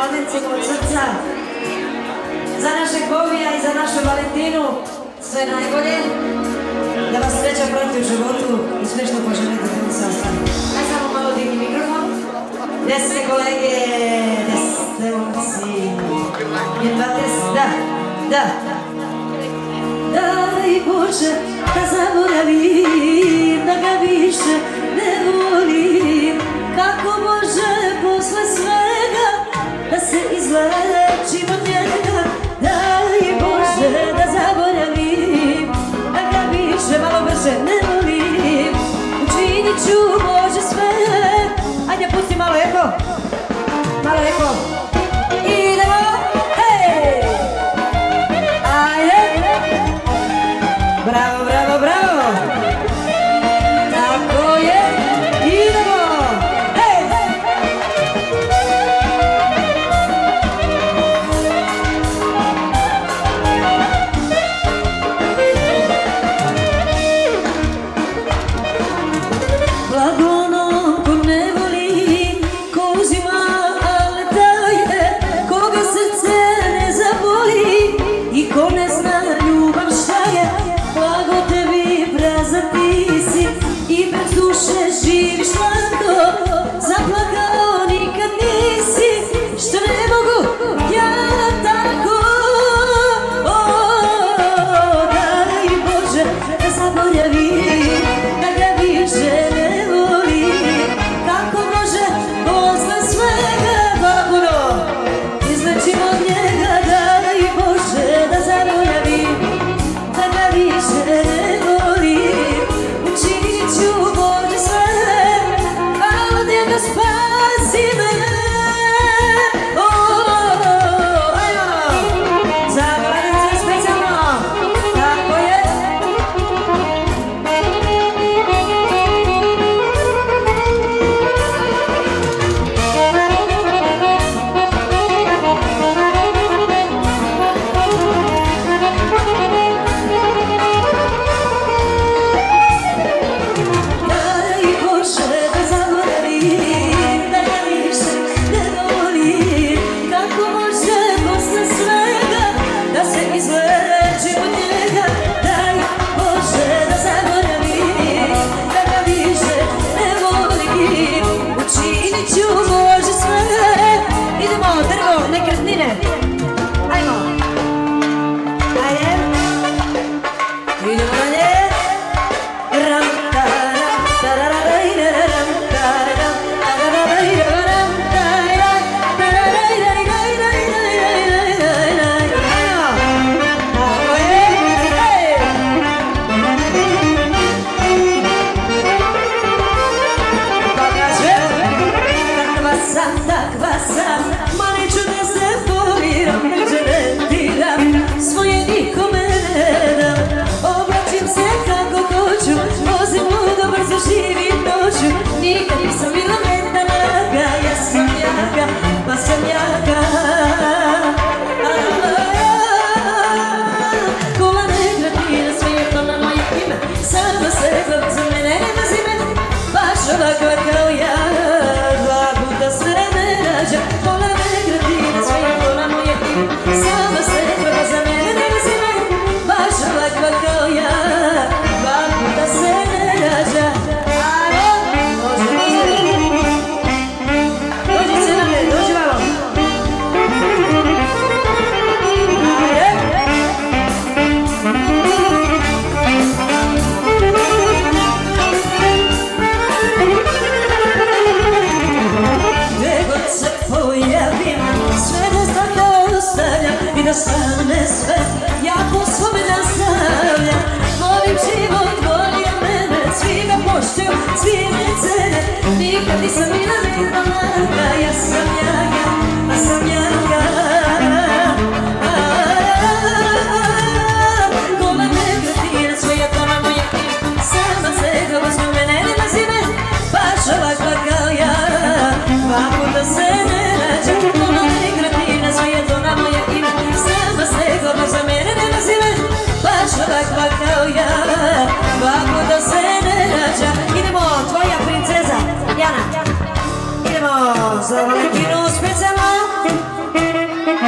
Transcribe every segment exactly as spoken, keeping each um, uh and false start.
mladencima od srca, za našeg Bovija i za našu Valentinu, sve najbolje, da vas sreća prati u životu i sve što poželite da mi se ostane. Aj samo malo digni mikrofon. Gdje ste kolege, gdje ste momci? Jedna test, da, da. Daj Bože da zaboravim, da ga više ne volim. Kako može posle svega da se izlečim od njega? Daj Bože da zaboravim, da ga više malo brže ne volim. Učinit ću Bože sve. Ajde pusti malo eko, malo eko. Idemo, hej! Ajde! Bravo, bravo, bravo! Tako je, idemo! Hej! Blago onom ko ne voli, ko uzima, ale daje, koga srce ne zaboli i ko ne zna ljubav šta je. Blago tebi prazan ti si i bez duše živiš mlado, zaplakao nikad nisi, što ne mogu ja tako. O, daj Bože da zaboravim, da ga više ne volim. Kako može posle svega babuno izlečim od njega? Daj Bože da zaboravim, da ga više ne volim. Učinit ću Bože sve, a od njega spasi me. O, ajmo, za mladence specijalno, tako je. Daj Bože da zaboravim, da ga više ne volim. Kako može posle svega da se izlečim od njega? Daj Bože da zaboravim, da ga više ne volim. Učinit ću Bože sve. Idemo, drvo, nekretnine. Ajmo. Ajde. Idemo dalje. Ram, taram, tarararajraram, tararam, tarararajraram, tararam, tarararajrajrajrajrajrajrajrajraj. Ajmo. Tako je. Hej. Takva sam, takva sam, ma neću da se foliram, neće ne diram, svoje nikome ne dam. Oblačim se kako hoću, vozim ludo, brzo živim noću. Nikad nisam bila metanaga, ja sam jaka, pa sam jaka. Kola nekretnina, svijetlo na moje ime, samo svetlo za mene nema zime. Baš ovakva kao ja, dva puta se ne rađa. Kola nekretnina, svijetlo na moje ime, samo svetlo za mene nema zime. Baš ovakva kao ja, dva puta se ne rađa. Ajmo, može, može. Dođi se na mene, dođi malo. Gdje god se pojavim, sve da tako ostavljam i da stane sve, ja po svome nastavljam. Volim život, volim mene, svi ga poštuju, svi me cene. Nikad nisam bila metanaga, ja sam jaka, a sam jaka. Kola nekretnina, svijetlo na moje ime, sama svetlo za mene nema zime. Baš ovakva kao ja, dva puta se ne rađa. Kola nekretnina, svijetlo na moje ime, sama svetlo za mene nema zime. Baš ovakva kao ja, dva puta se ne rađa. Idemo, tvoja princeza, Jana. Idemo za Valentinu specijalno.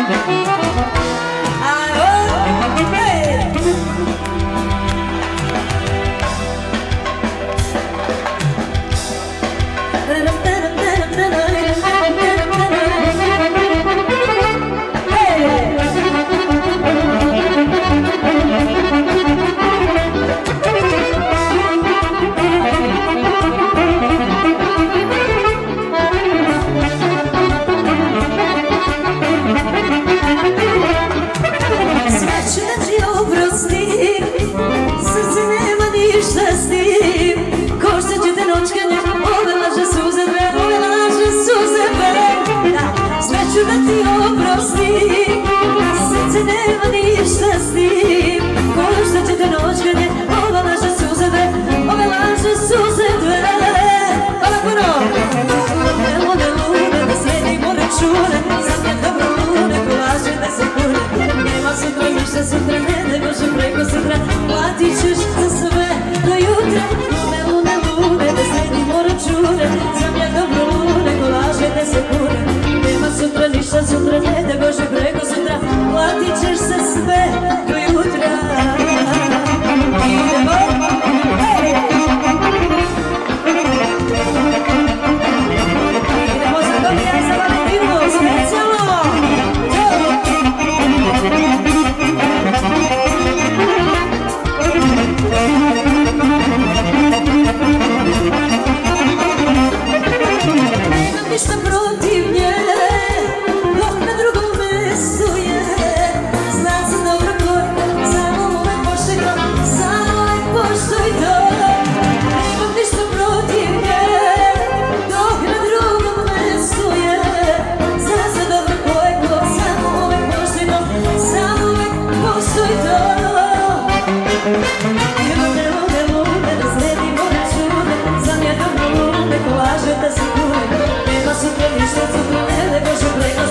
Sutra ne da može preko sutra, platit ćeš za sve do jutra. Lume, lume, lume, da sredimo račune, zemlja dobro lune, ko laže da se kune. Nema sutra ništa, sutra ne da može preko sutra, platit ćeš za sve do jutra. Idemo, hej! Idemo za Dobija i za Valentinu, specijalno! Nemam ništa protiv nje, dok na drugom mestu je. Znam se dobro ko je, samo uvek poštuj to, samo uvek poštuj to. Nemam ništa protiv nje, dok na drugom mestu je. Znam se dobro ko je ko, samo uvek poštuj to, samo uvek poštuj to. Lume, lume, lume, da sredimo račune, sam ja dobro lume, ko laže da se kune. Nema sutra ništa, sutra ne da može preko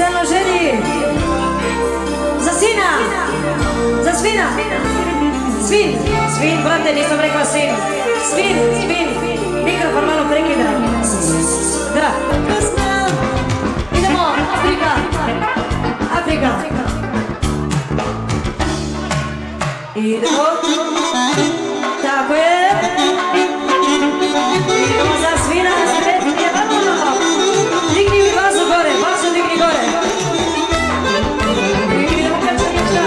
specijalno ženi za sina, za svina, svin, svin, brate, nisam rekla sin, svin, svin, mikrofon malo prekida. Da, idemo, Afrika, Afrika. Idemo, tako je. Idemo za svina, svet, jebamo. Digni mi bazu gore, bazu digni gore. Idemo kačanića.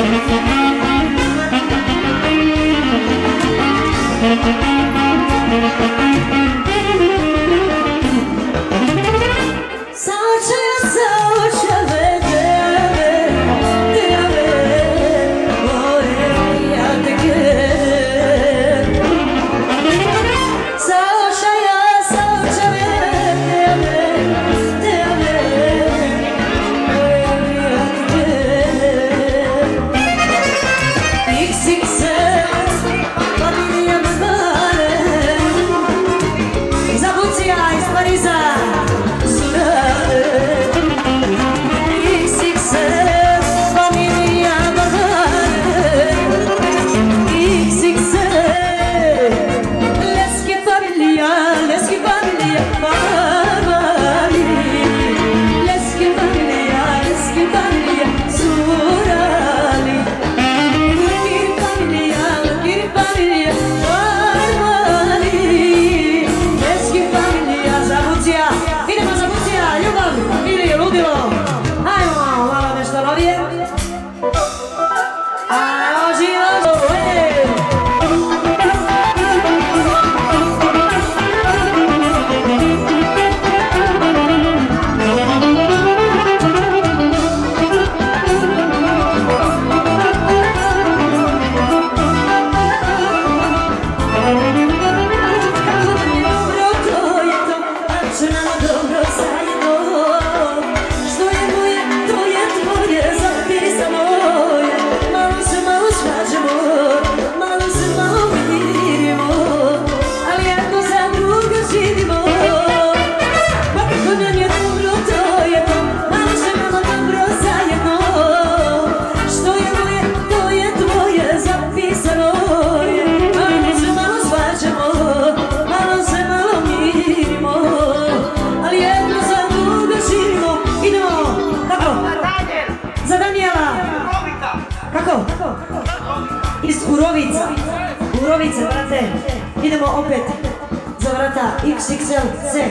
Urovice, brate, idemo opet za vrata iks iks el ce.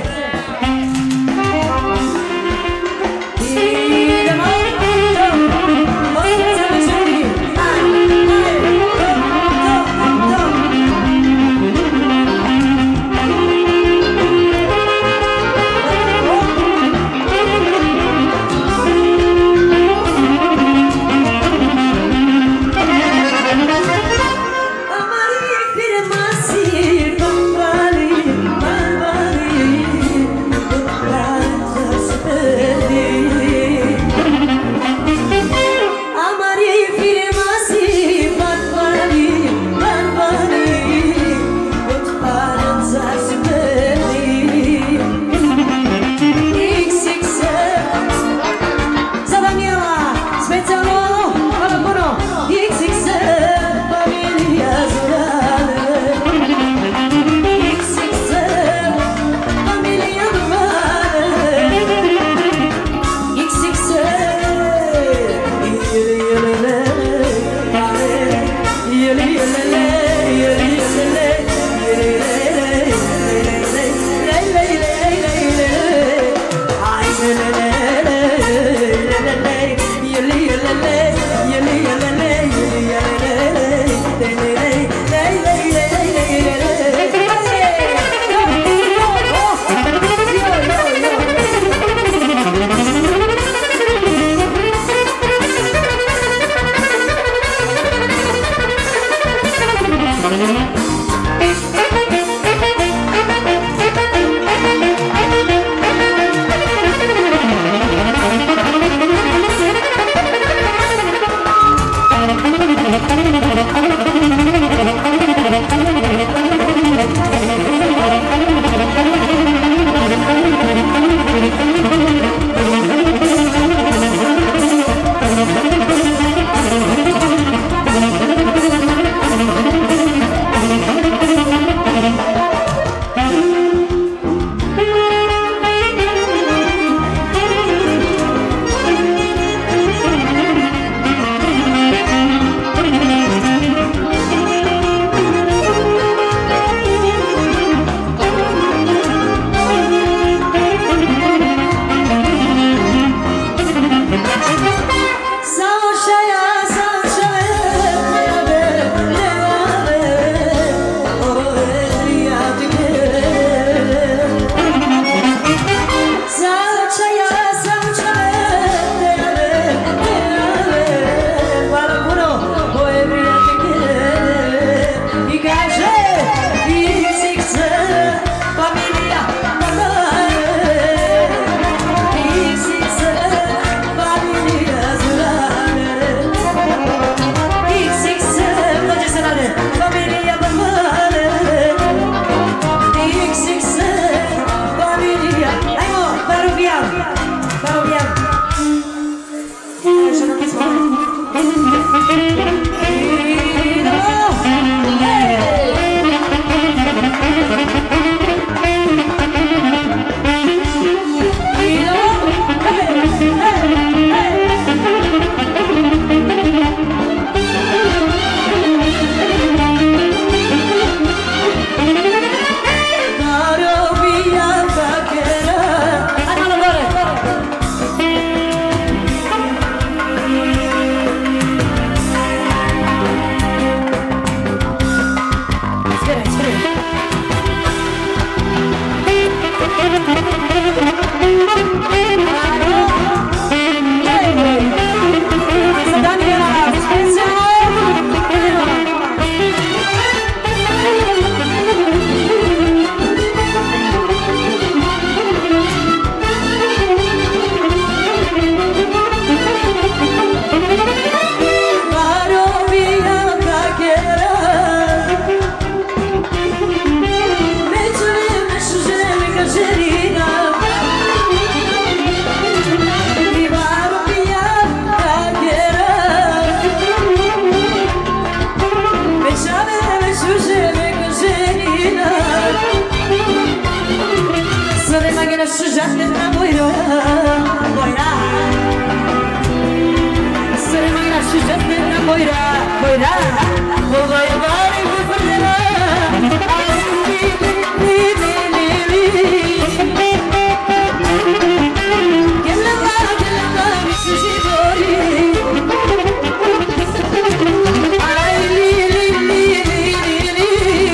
Idemo, šužate na mojra, mojra. Sere mojra šužate na mojra, mojra. Ovo je bari vyprdela, ali li, li, li, li, li. Gelala, gelala, mi su živori. Aj, li, li, li, li, li, li.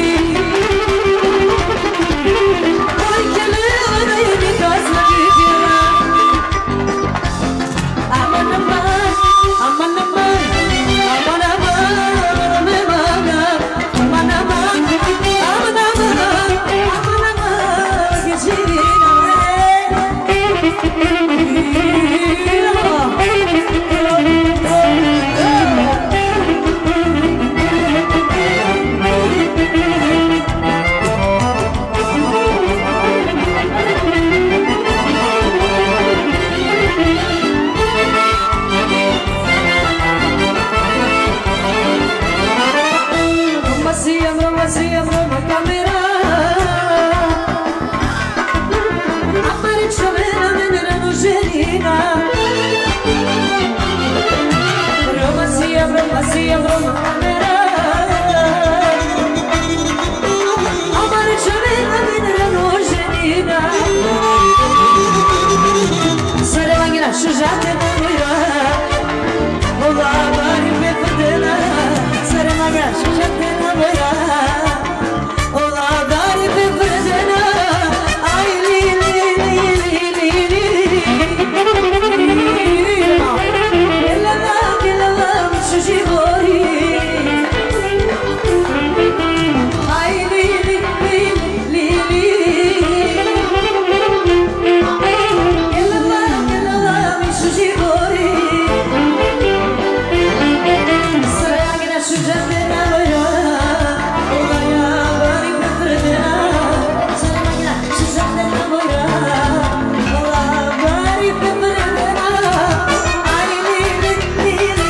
Oj, gelala, da je mi kazna vidjela. Aman, aman, aman, aman, aman, aman, aman, aman, aman, aman, aman, geçirina Romasia, Roma, camera. Amare chavena, venera nojenina. Sare vangira, shujate na moira. Ola bari me perdela. Sare vangira, shujate na moira. Ola bari me perdela. Ay li li li li li li. Živori. Aj li li li li li. Gelala gelala mi su živori. Saragina su žandena moja. Ola ja bari pepredena. Saragina su žandena moja. Ola bari pepredena. Aj li li li li.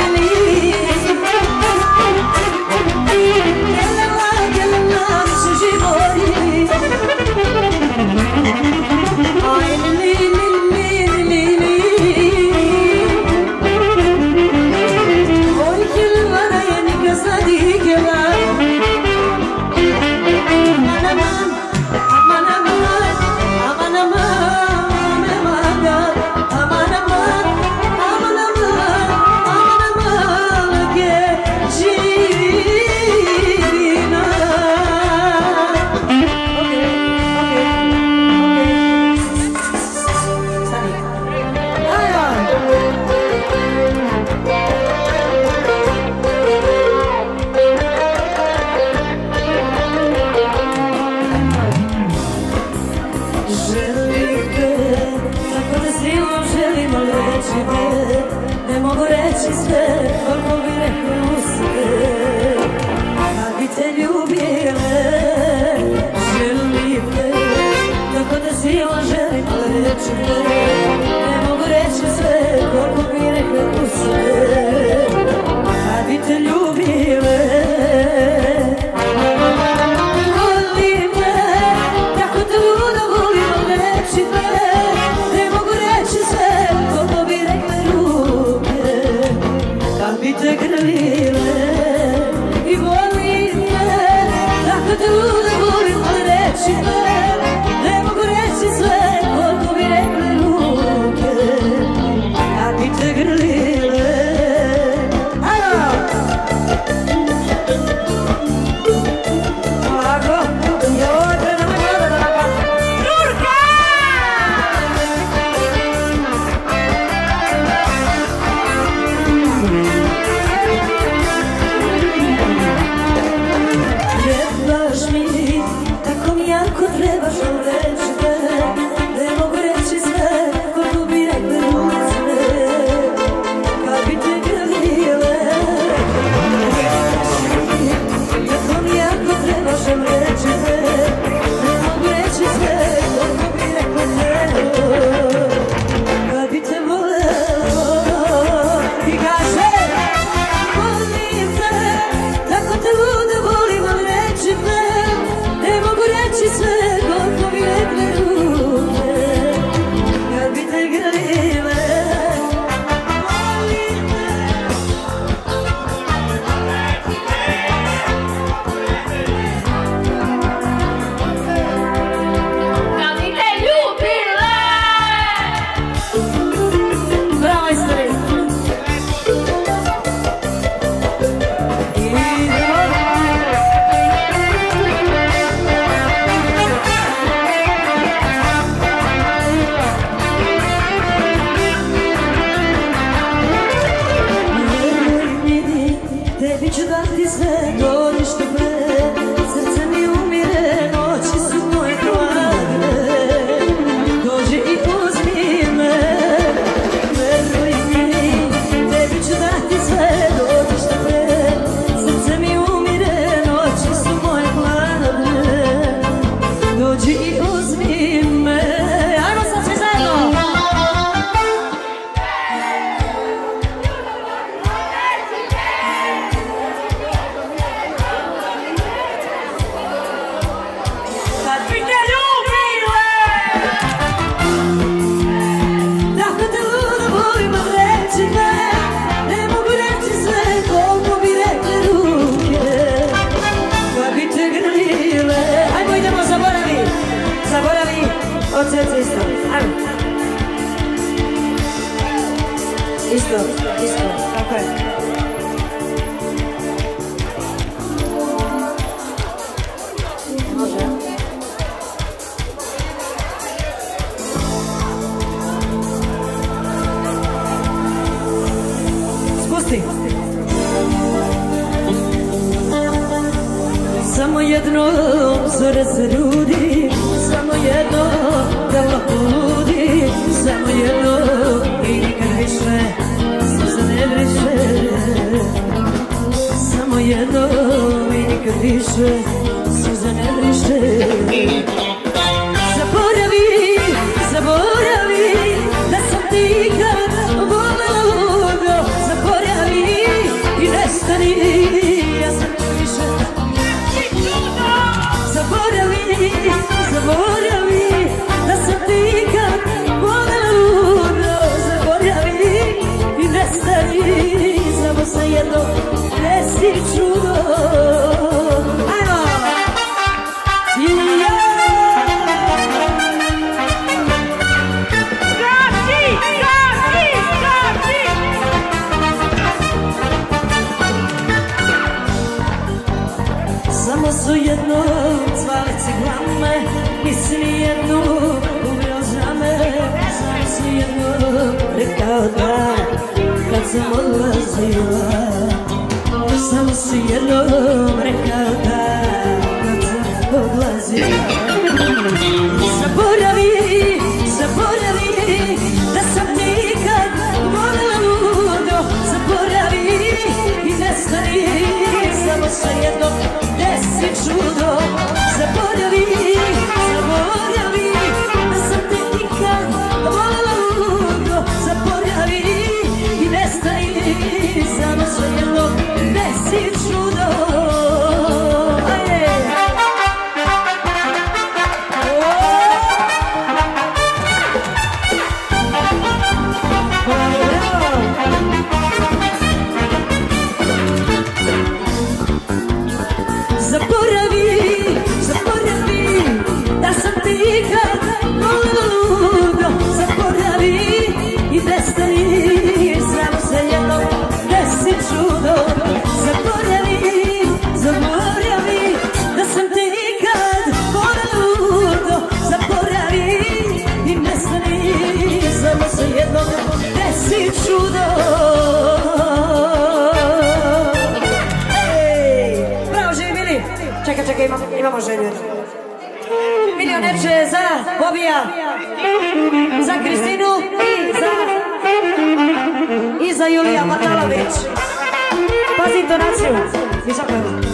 Ne mogu reći sve, koliko bi rekli sve. Kad bi te ljubile, želile, tako da silno želim reći te. Ne mogu reći sve, koliko bi rekli sve. Kad bi te ljubile, voli me, tako da ludo volim reći te. Ne mogu reći sve, koliko bi rekli ruke. Kad bi te grlile i voli me, tako da ludo volim reći te. Ne mogu reći sve, koliko bi rekli ruke. ću da ti sve dođeš do pre, srce mi umire, noći su moje hladne. Dođi i uzmi me, veruj mi, tebi ću da ti sve dođeš do pre, srce mi umire, noći su moje hladne. Dođi i uzmi me. Ajmo sad svi zajedno! Od srca isto, ajmo. Isto, isto, tako je. Može. Spusti. Samo jednom zore se rudi, samo jedno delo poludi, samo jedno i nikad više suza ne briše. Samo jedno i nikad više suza ne briše. Zaboravi, zaboravi da sam ti kad volela ludo. Zaboravi i nestani, ja sam više. Zaboravi, zaboravi da sam ti kad volela ludo. Zaboravi i nestani, samo sa jednom desi čudo. Ajmo! Ja! Gasi, gasi, gasi! Samo su jedno zvale ciglame, nisi ni jednu umio za me. Samo su jedno rekao da kad sam odlazila. Samo su jednom rekao da kad sam odlazila. Zaboravi, zaboravi da sam ti kad volela ludo. Zaboravi i nestani, samo sa jednom desi čudo. Zaboravi, zaboravi da sam te nikad volela ludo. Zaboravi i nestani, samo sa jednom desi čudo. Ajde! Zaboravi, zaboravi da sam ti kad volela ludo. Zaboravi i nestani, samo sa jednom desi čudo. Zaboravi, zaboravi da sam ti kad volela ludo. Zaboravi i nestani, samo sa jednom desi čudo. Čekaj, čekaj, imamo, imamo želju. Milionerče za Bobija, za Kristinu i za, i za Julija Matalović. Pazi intonaciju. Visoko je.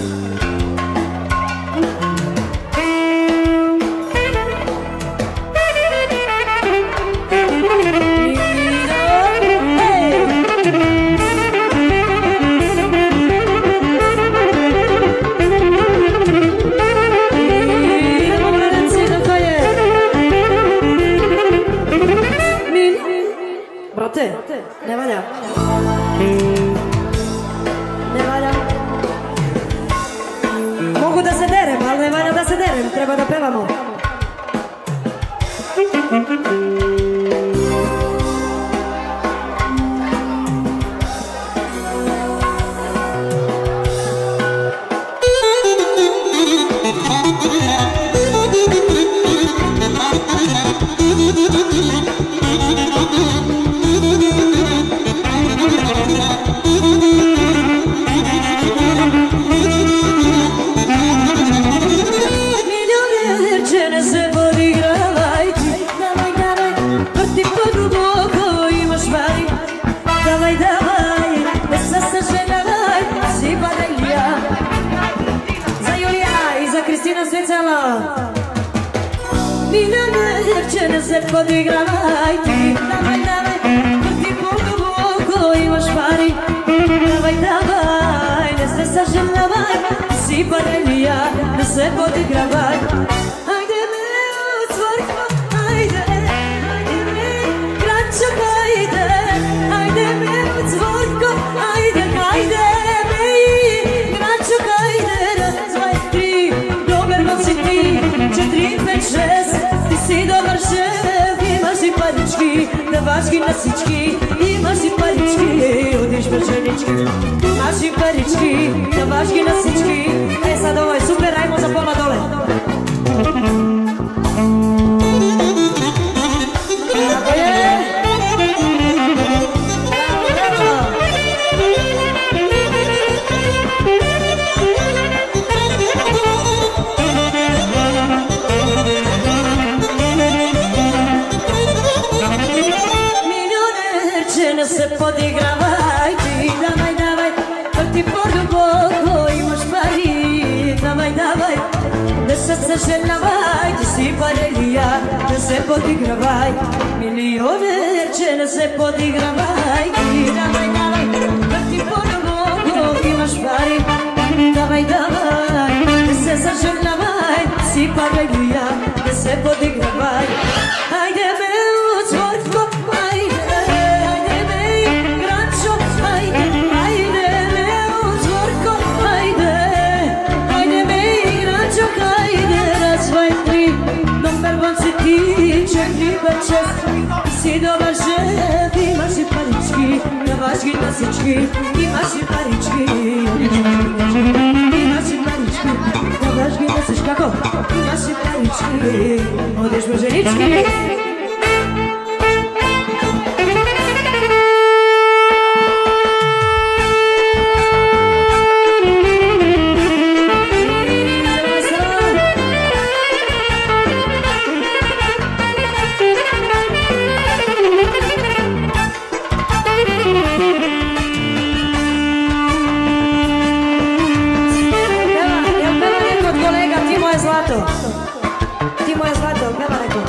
Brate, ne valja. Ne valja. Mogu da se derem, ali ne valja da se derem. Treba da pevamo. Miljone će se podigravaj ti. Davaj, davaj, vrti puku vuku, imaš pari. Davaj, davaj, ne se sažaljavaj, si parelija, ne se podigravaj. Ajde me u cvrko, ajde, ajde me, kraćo, ajde. Ajde me u cvrko, ajde, ajde me, kraćo, ajde. Razvaj tri, dobar vam si ti, četiri, pet, šest. Ti si dobar šef, imaš i parički, da vaški nasički. Imaš i parički, odiš pečenički. Imaš i parički, da vaški nasički. E sad ovo je super, ajmo za pola dole. Tako je. Se podigravaj ti, davaj, davaj, vrti poduboko, imaš pari, davaj, davaj, da sad saželjavaj, ti si parelija, da se podigravaj, milioner će da se podigravaj ti, davaj, davaj, vrti poduboko, imaš pari, davaj, davaj, da se saželjavaj, ti si parelija, da se podigravaj, ajde me u cvrtko, ajde. Si dobar šef, imaš i parički, da vaški nasički. Imaš i parički, imaš i parički, da vaški nasički. Kako? Imaš i parički, odeš moženički. Ti moje zlato, peva neko.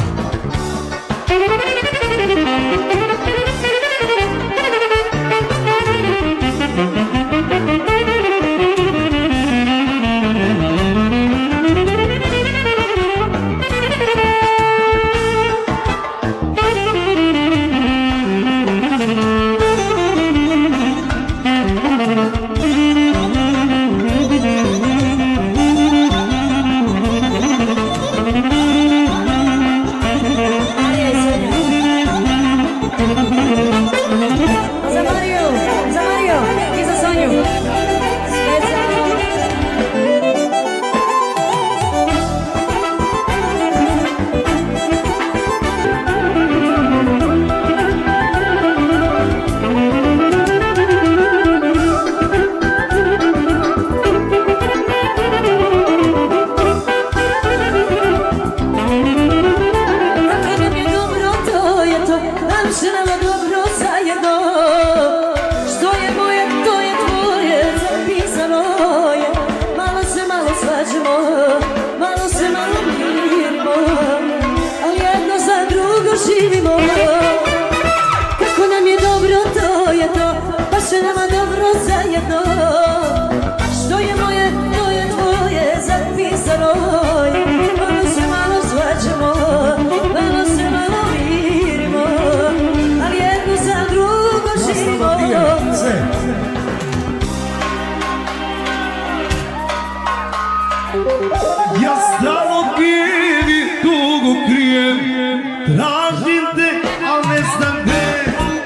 Ja stalno pijem i tugu krijem, tražim te, al ne znam gde.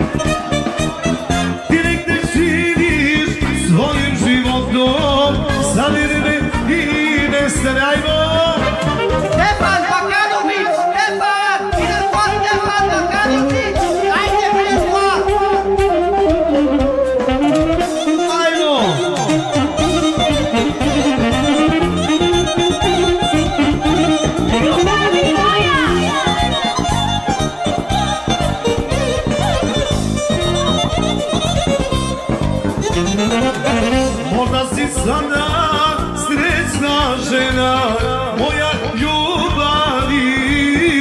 Ti nek ne živiš svojim životom, zaviri me i nestane, ajmo. Stefan Bakanović, Stefan, idem po Stefan Bakanović, ajde presla. Ajmo. Možda si sada srećna žena, moja ljubavi.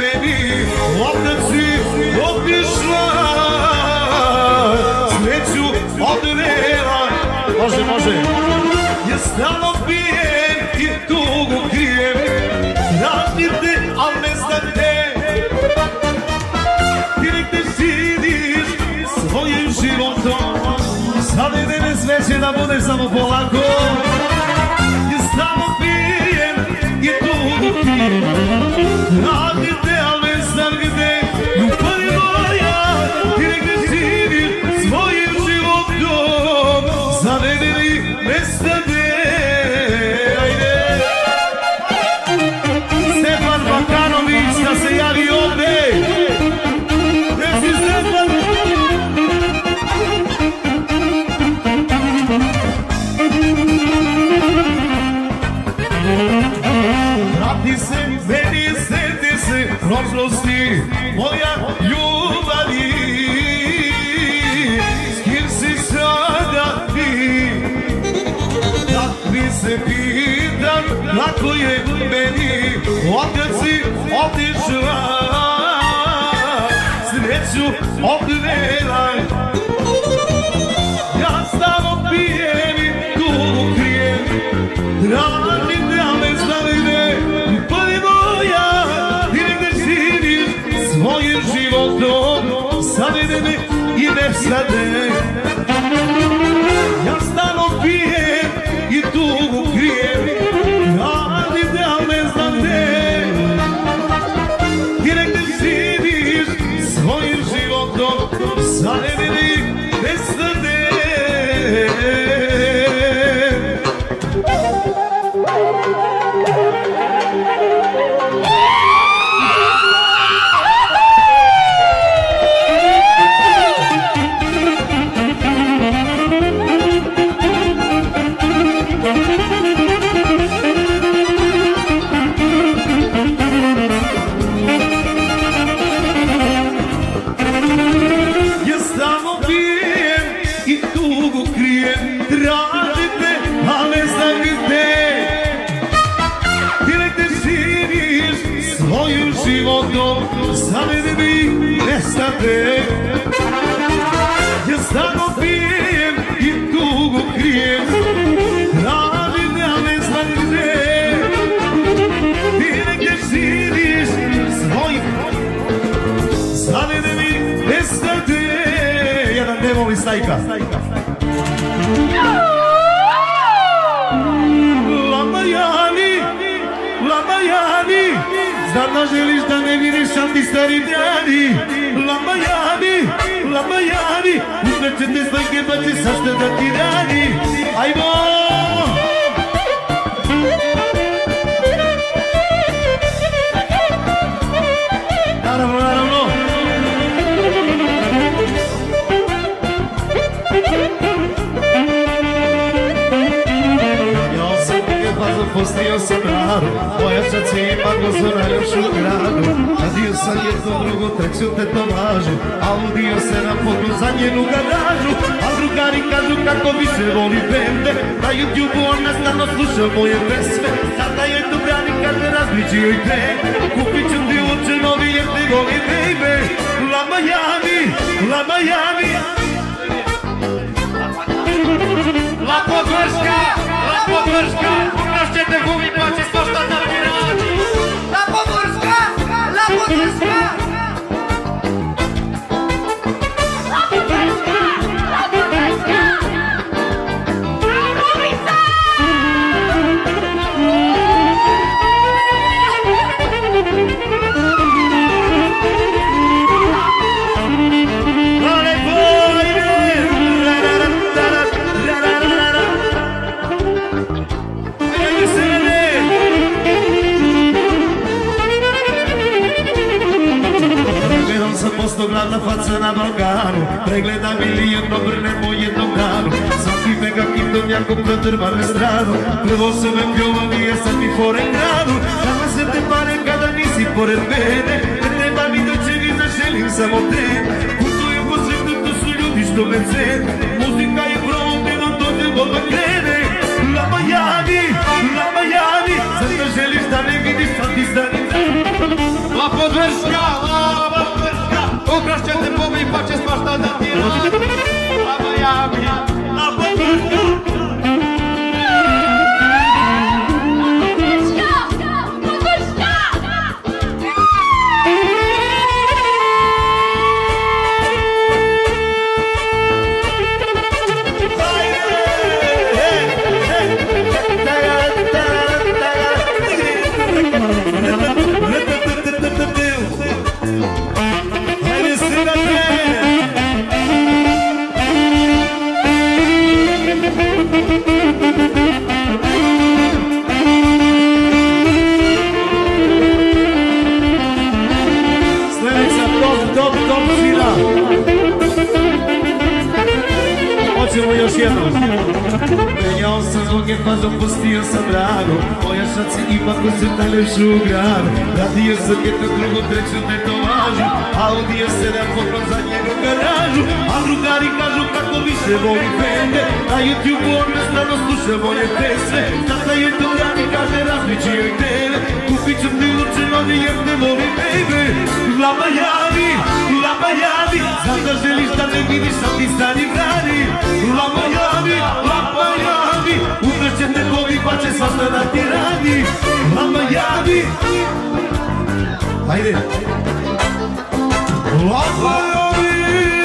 meni Odkad si otišla Sreću odnela Može, može Ja stalno pijem i tugu krijem Tražim te, al ne znam te Ti nek te živiš svojim životom Sad je mene sveće da budeš samo polako Ja stalno pijem i tugu krijem Tražim te, al ne znam gde Ljubav je moja Ti nek te živiš svojim životom Za mene mi nestane Stefan Bakanović da se javi ovde Gde si Stefan? Vrati se, meni seti se prošlosti moja ljubavi S kim si sada ti? Takvi se pitam kako je meni Odkad si otišla Sreću odnela Ja stalno pijem i tugu krijem Tražim te, al ne znam gde Ljubav je moja Ti negde živiš svojim životom Sa mene i nestane Ja stalno pijem i tugu krijem Tražim te, al ne znam gde Ti negde živiš svojim životom Sa mene i nestane Ja stalno pijem i tugu krijem Tražim te, al ne znam gde Ti nek te živiš svojim životom Za mene mi nestane Ja stalno pijem i tugu krijem Tražim te, al ne znam gde Ti nek te živiš svojim Za mene mi nestane Jedan demo iz Stajka Lamajani, Lamajani Zar da želiš da ne vidiš ti stari dani Lamajani, Lamajani Uzmeće te Stajke pa će sašte da ti radi Ajmo! Naravno, naravno Postio sam radu, moja srce ima gozora još u gradu Nadio sam jedno drugo, treću tetovažu A udio se na pogled za njenu garažu A drugari kažu kako više voli bende Na YouTube-u ona stalno sluša moje pesme Sada je tu brani, kaže različi joj te Kupit ću ti uče novi jer te voli baby Lamajani, Lamajani La podvrška, la podvrška Ćete gubi pa će svašta da ti radi La podvrška, la podvrška La podvrška, la podvrška Ajmo Lisa! Ale pojde! Posto glavna faca na Balkanu Pregleda milijedno brnemo jednom danu Svaki mega kitom jako protrba na stranu Prvo se me pljovavi jer sam mi pored granu Sama se te pare kada nisi pored mene Ne treba mi do čegi zaželim samo te Putujem po svijetu, to su ljudi što me cene Muzika je provode do dođe odmah krene Lamajani, Lamajani Zato želiš da ne vidiš, pa ti stani La podvrška, la podvrška, ukrašćete pobi pa će svašta da ti radi. La Miami, la podvrška. Još jednom. Menjao sam zvoke pa dopustio sam radu. Moja šaci ipak ucrtališ u gradu. Radio sam jednu, drugu, treću tetovažu. Audio sedam poklon za njegu garažu. A drugari kažu kako više voli bende. Na YouTube on strano sluša moje pesme. Sad na YouTube rani kaže razbit ću joj tebe. Kupit ću ti luče novi jer ne voli baby. La Miami, La Miami. Znam da želiš da ne vidiš sam ti stani brani. La Miami, La Miami. Uvršćete kovi pa će svašta da ti radi. La Miami. Hajde. La Miami.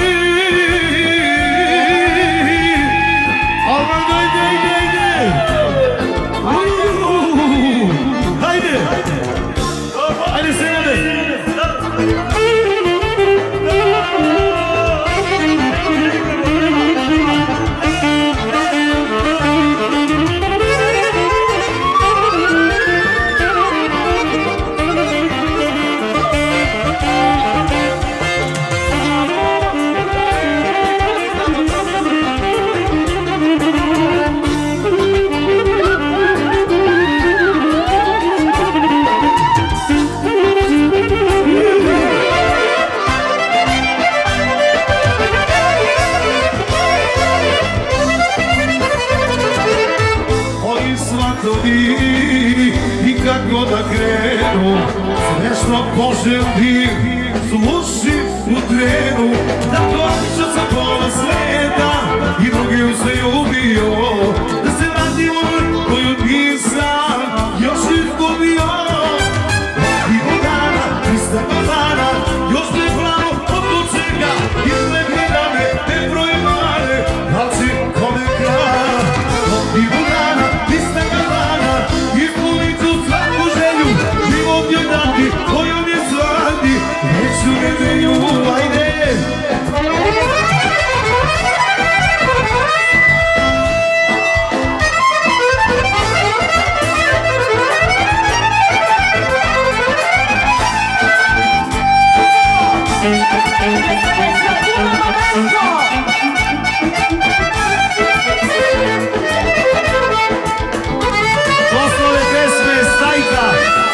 Alma daj, daj, daj, daj. Hajde. Hajde se nade. Poželim, slušim u trenu, da prošao sam pola sveta i drugi uzljubio, da se vratim u vrh koju nisam još izgubio. Godinu dana, trista dana, još ne plano od čega, izgledi na me, te broj mane, ali si kome kraj. Godinu dana, trista dana, ispunit ću svaku želju, život joj dati, koju neću nedelju, ajde! Poslove pesme Stajka!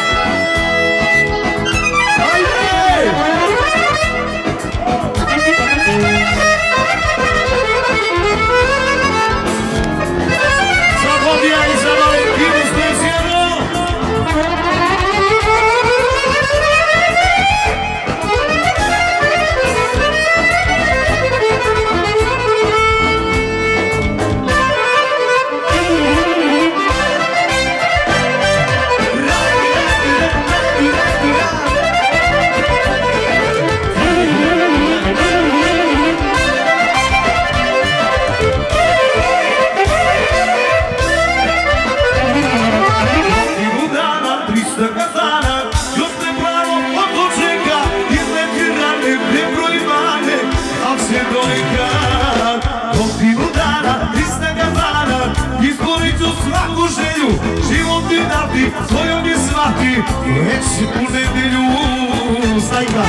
Svojom je svati, reći u nedelju, Stajka.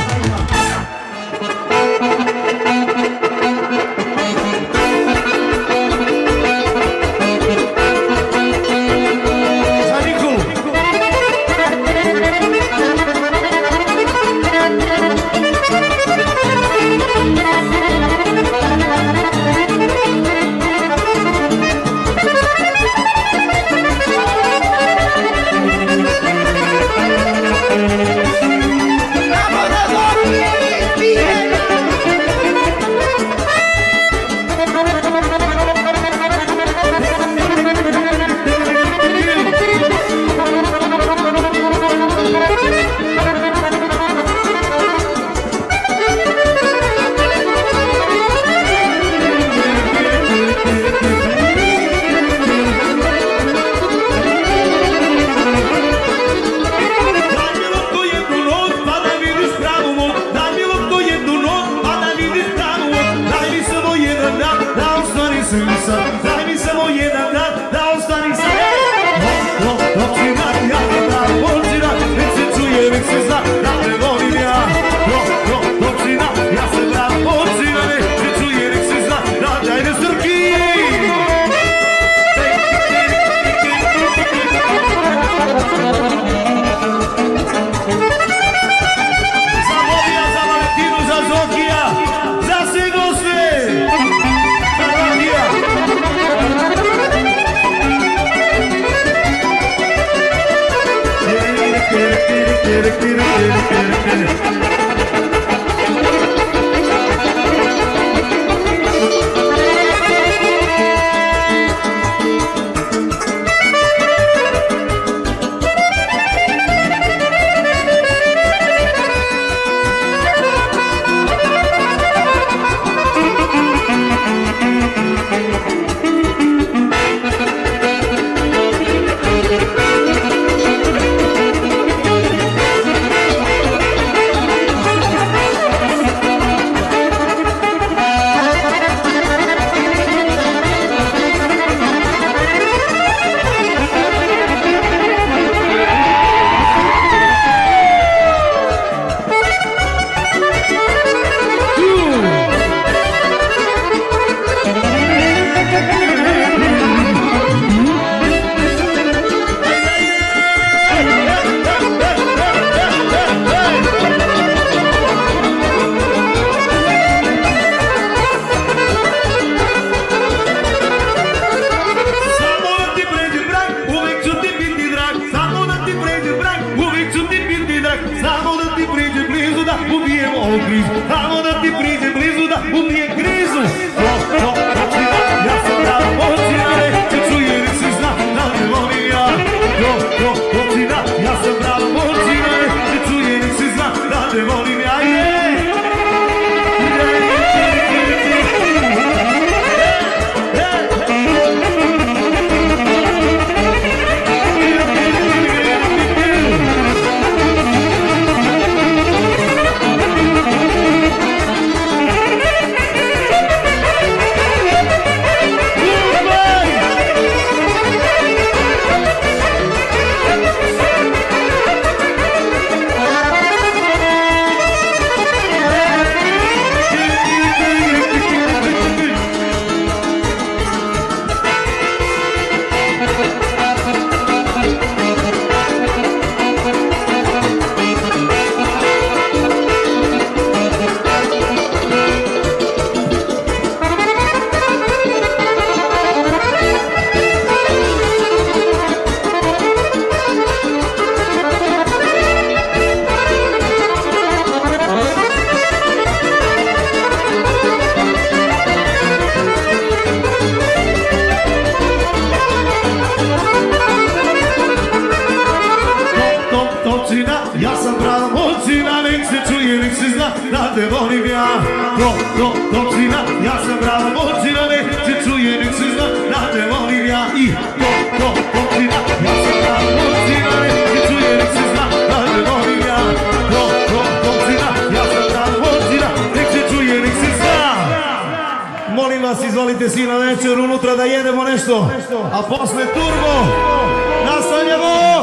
Izvolite si na večer unutra da jedemo nešto, a posle turbo nastavljamo!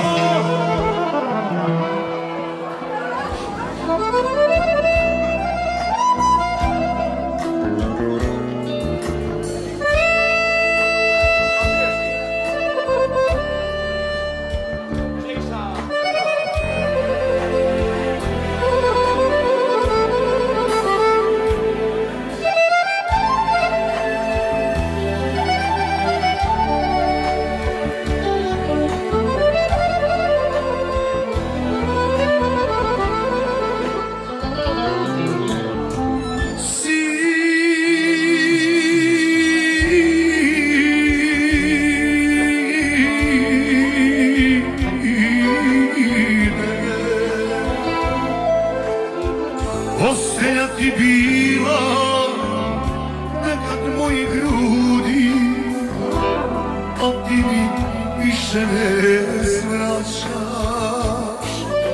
Postelja ti bila nekad moji grudi, a ti mi više ne vraćaš.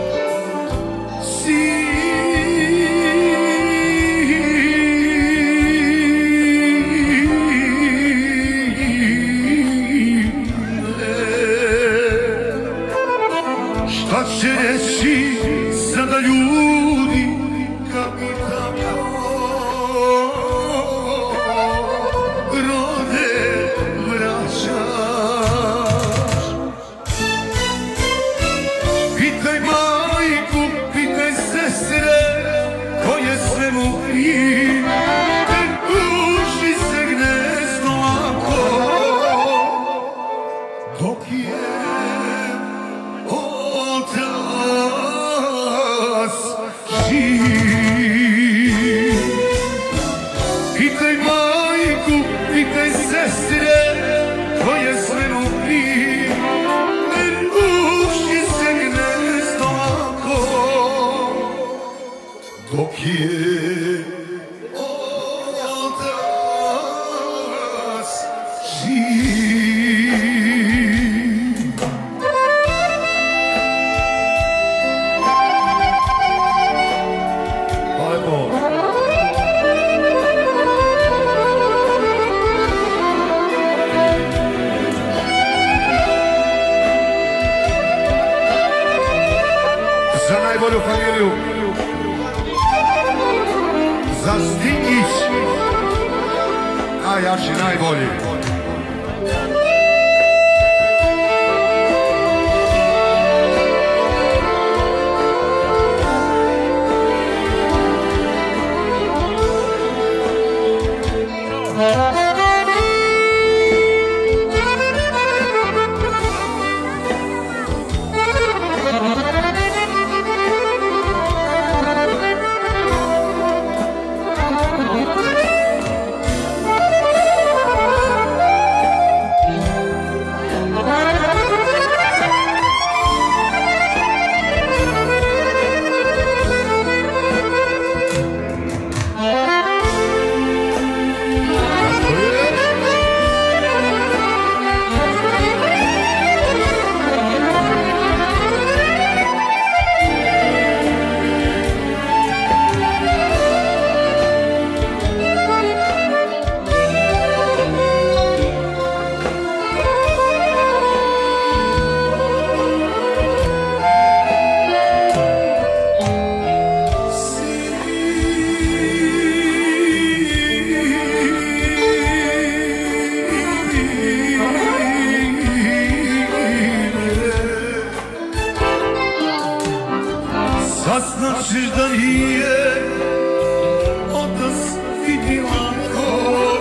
Sine, šta će reći sada ljudi kad mi tako rode vraćaš? Pitaj majku, pitaj sestre, koje svemu i ne puši se gnezdo lako, dok je otac dok je otac živ. Ajmo. Za najbolju familiju, za Stingić, najjači, najbolji. Značiš da nije otac vidi lako,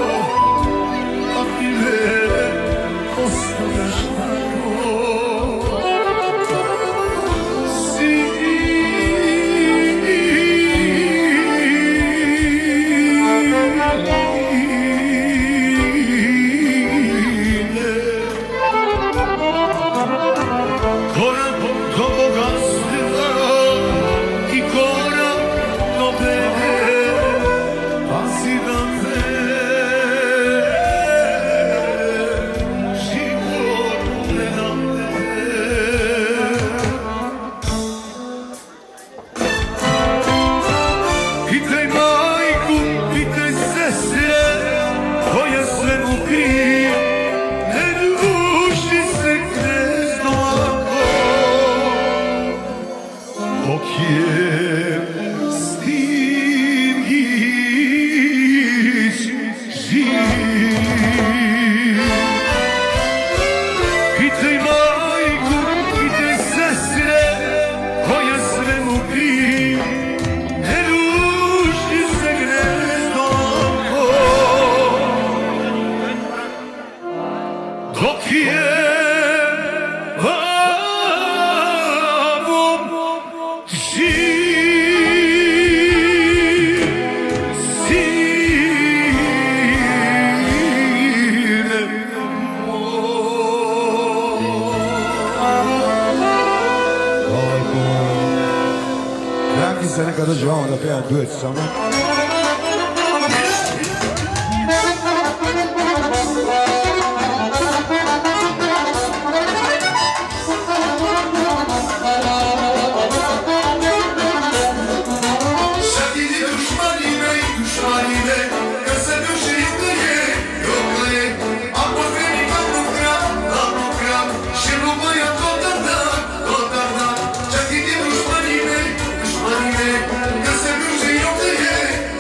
a ti mene ostavljaš tako. Sine, korak do bogatstva i korak do tebe, pazi da me život ne nade. Pitaj majku, pitaj sestre, koja sve mu krije, ne ruši se knezno lako, dok je Stingić živ. Pitaj majku, pitaj sestre, koja sve mu krije, ne ruši se gnezdo lako, dok je Avon živ. Sine moj. Jaki se neka dođe vamo da peva duet sa mnom. Sad ide dušmanine i dušmanine, kad se duše izdaje i oklaje, a pokreni kako kram, kako kram, širubaja dotar dan, dotar dan. Čak ide dušmanine, dušmanine, kad se duše izdaje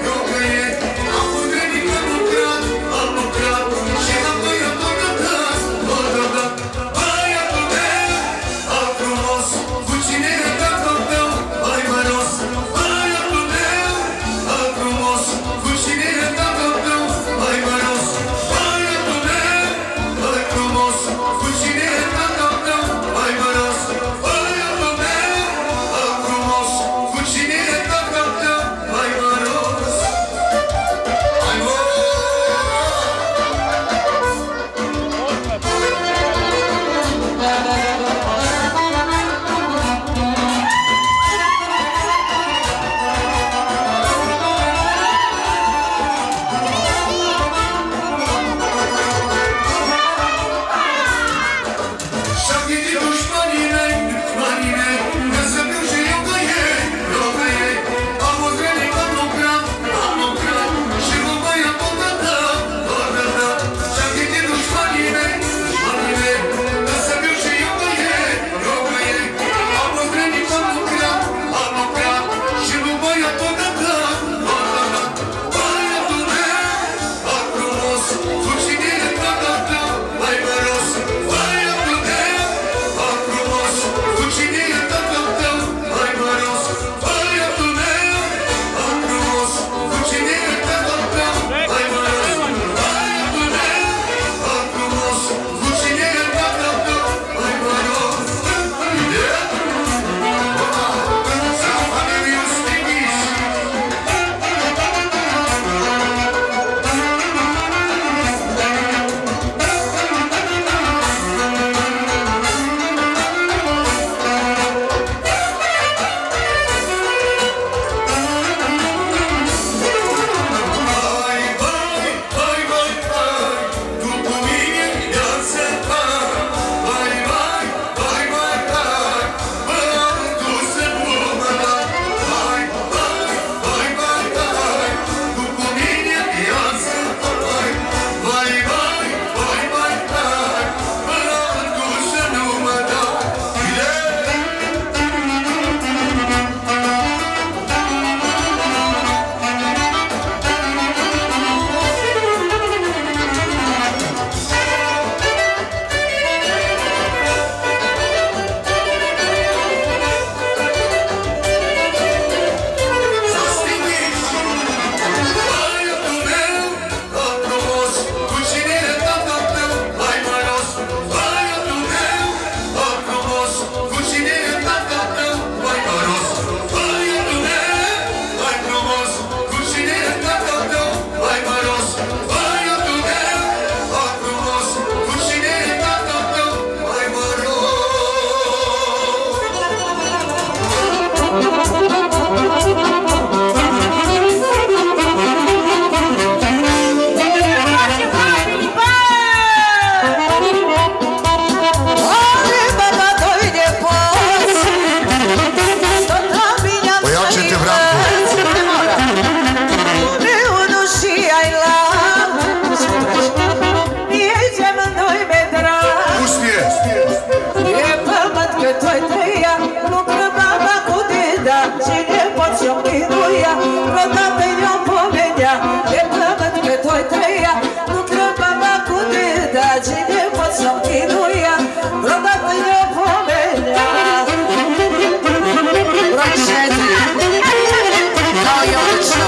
odlično.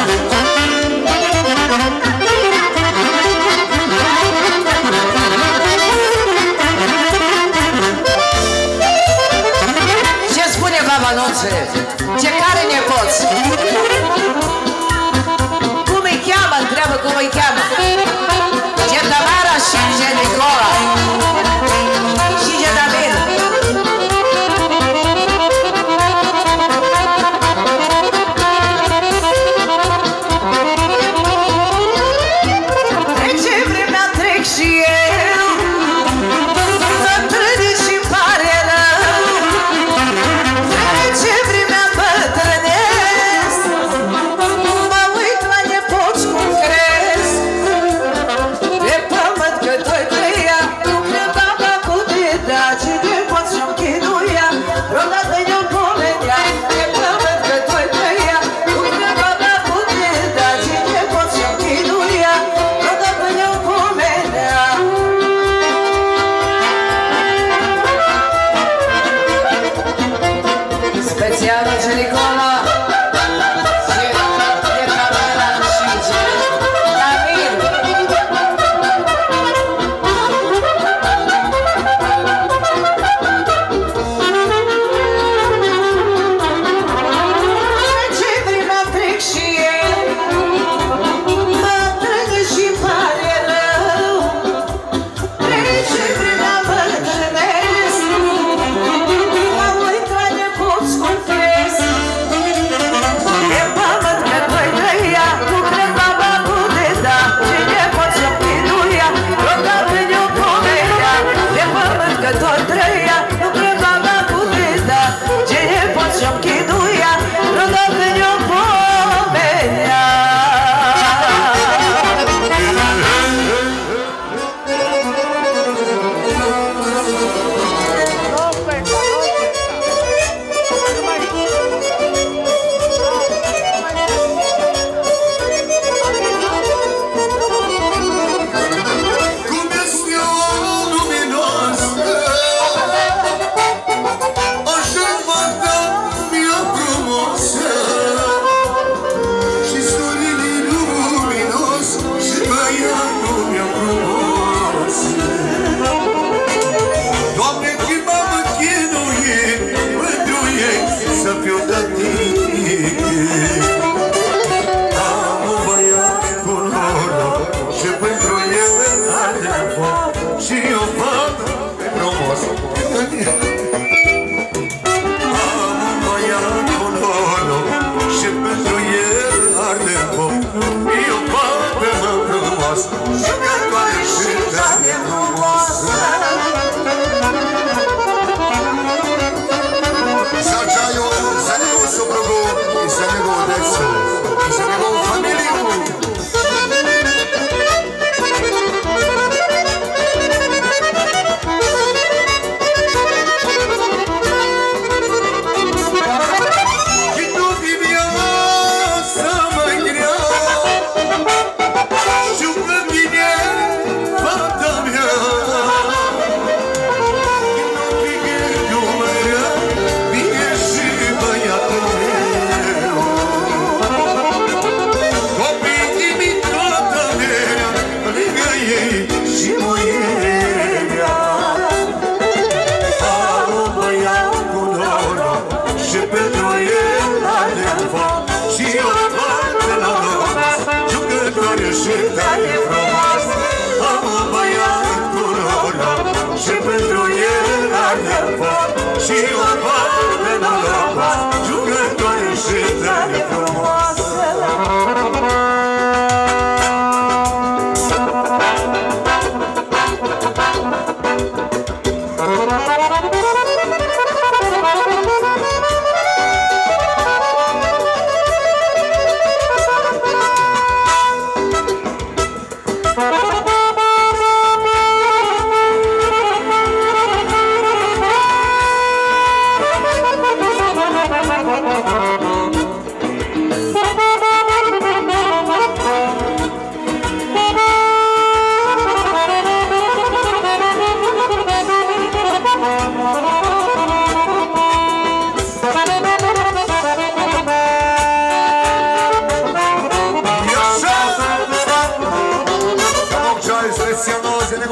Gdzie spłynie baba nocy? Gdzie kary nie poc? Come chiama? Treba come chiama? Gdzie Tamara, gdzie Nicola? Gdzie David?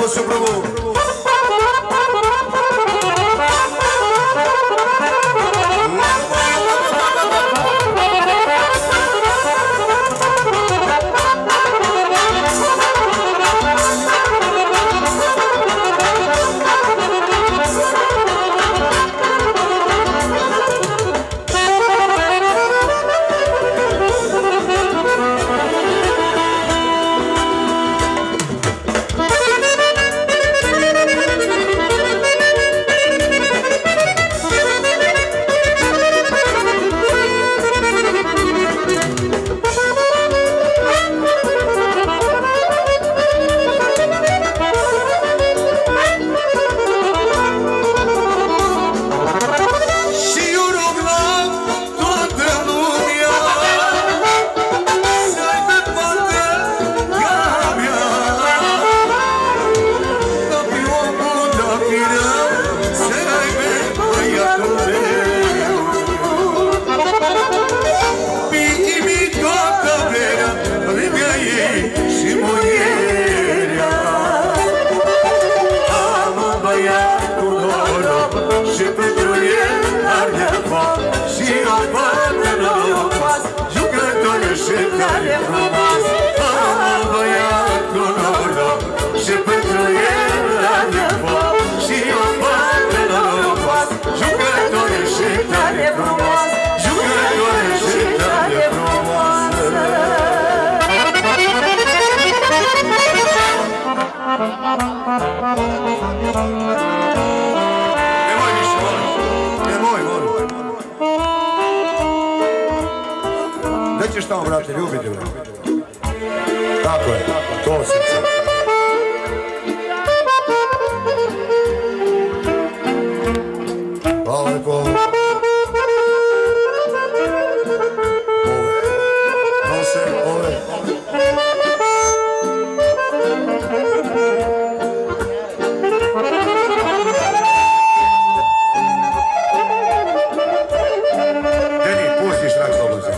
suprugu. Tamo, brate, ljubite me. Tako je, to sam sad. Hvala lepo. Ove, nose, ove. Deni, pustiš rak slobodno.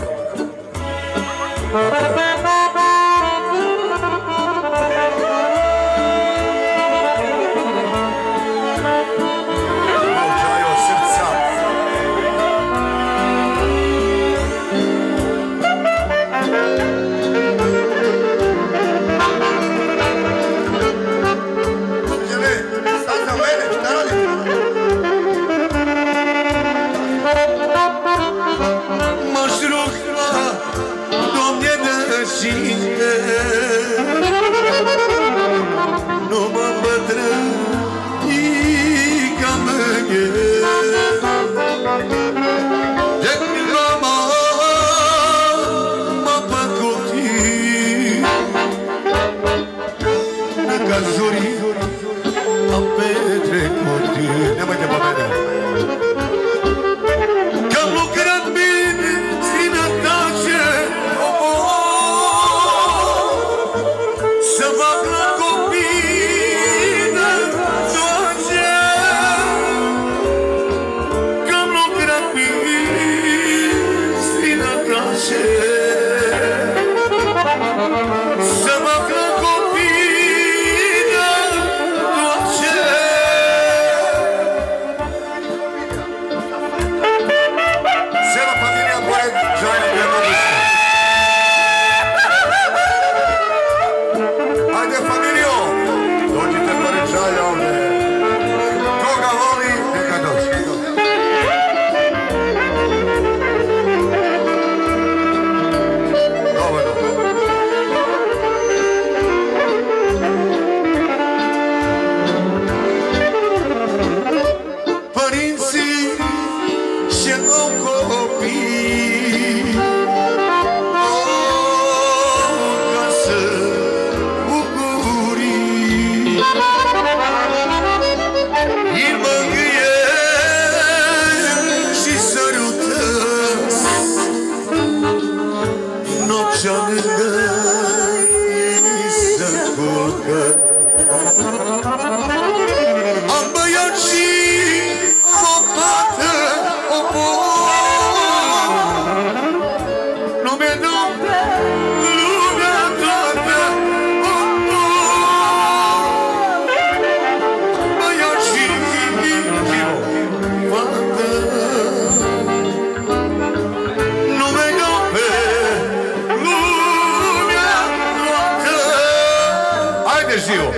živo.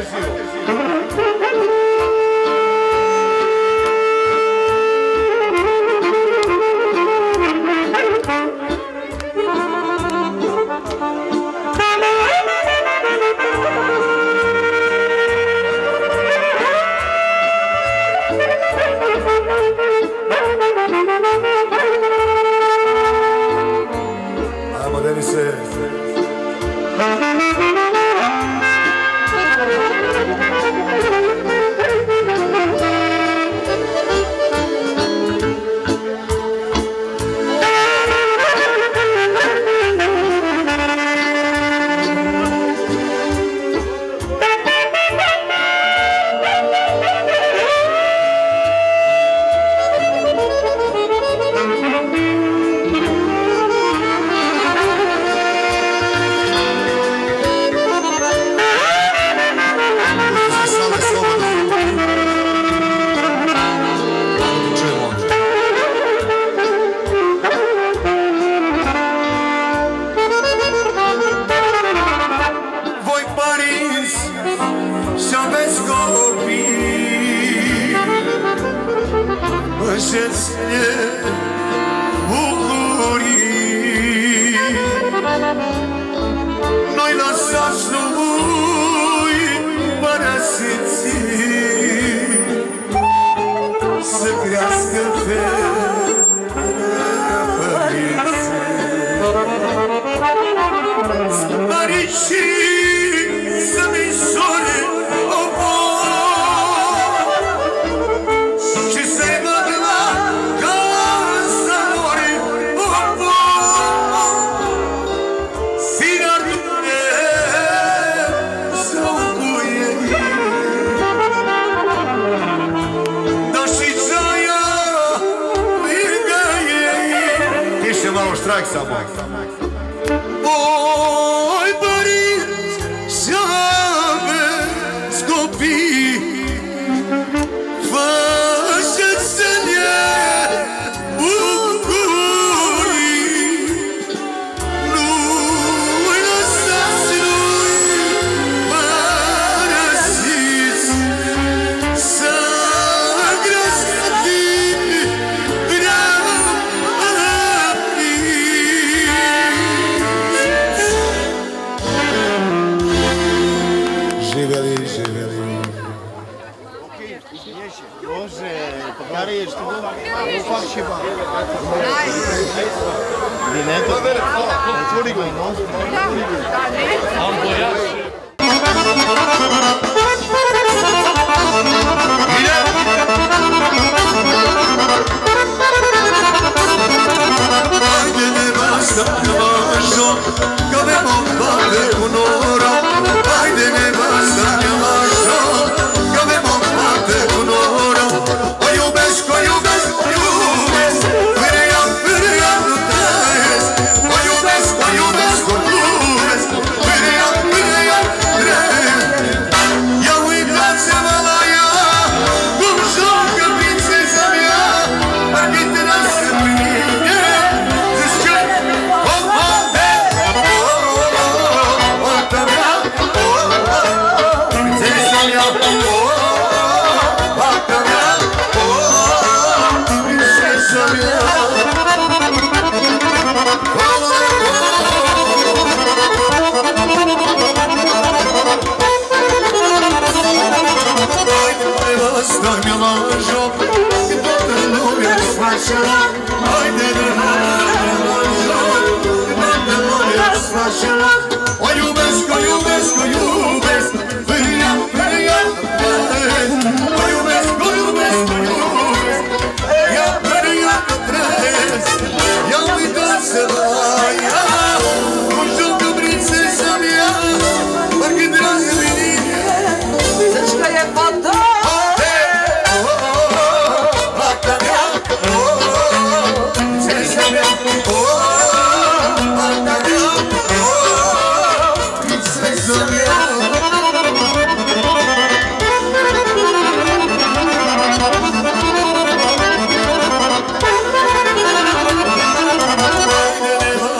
Ajmo, Denise.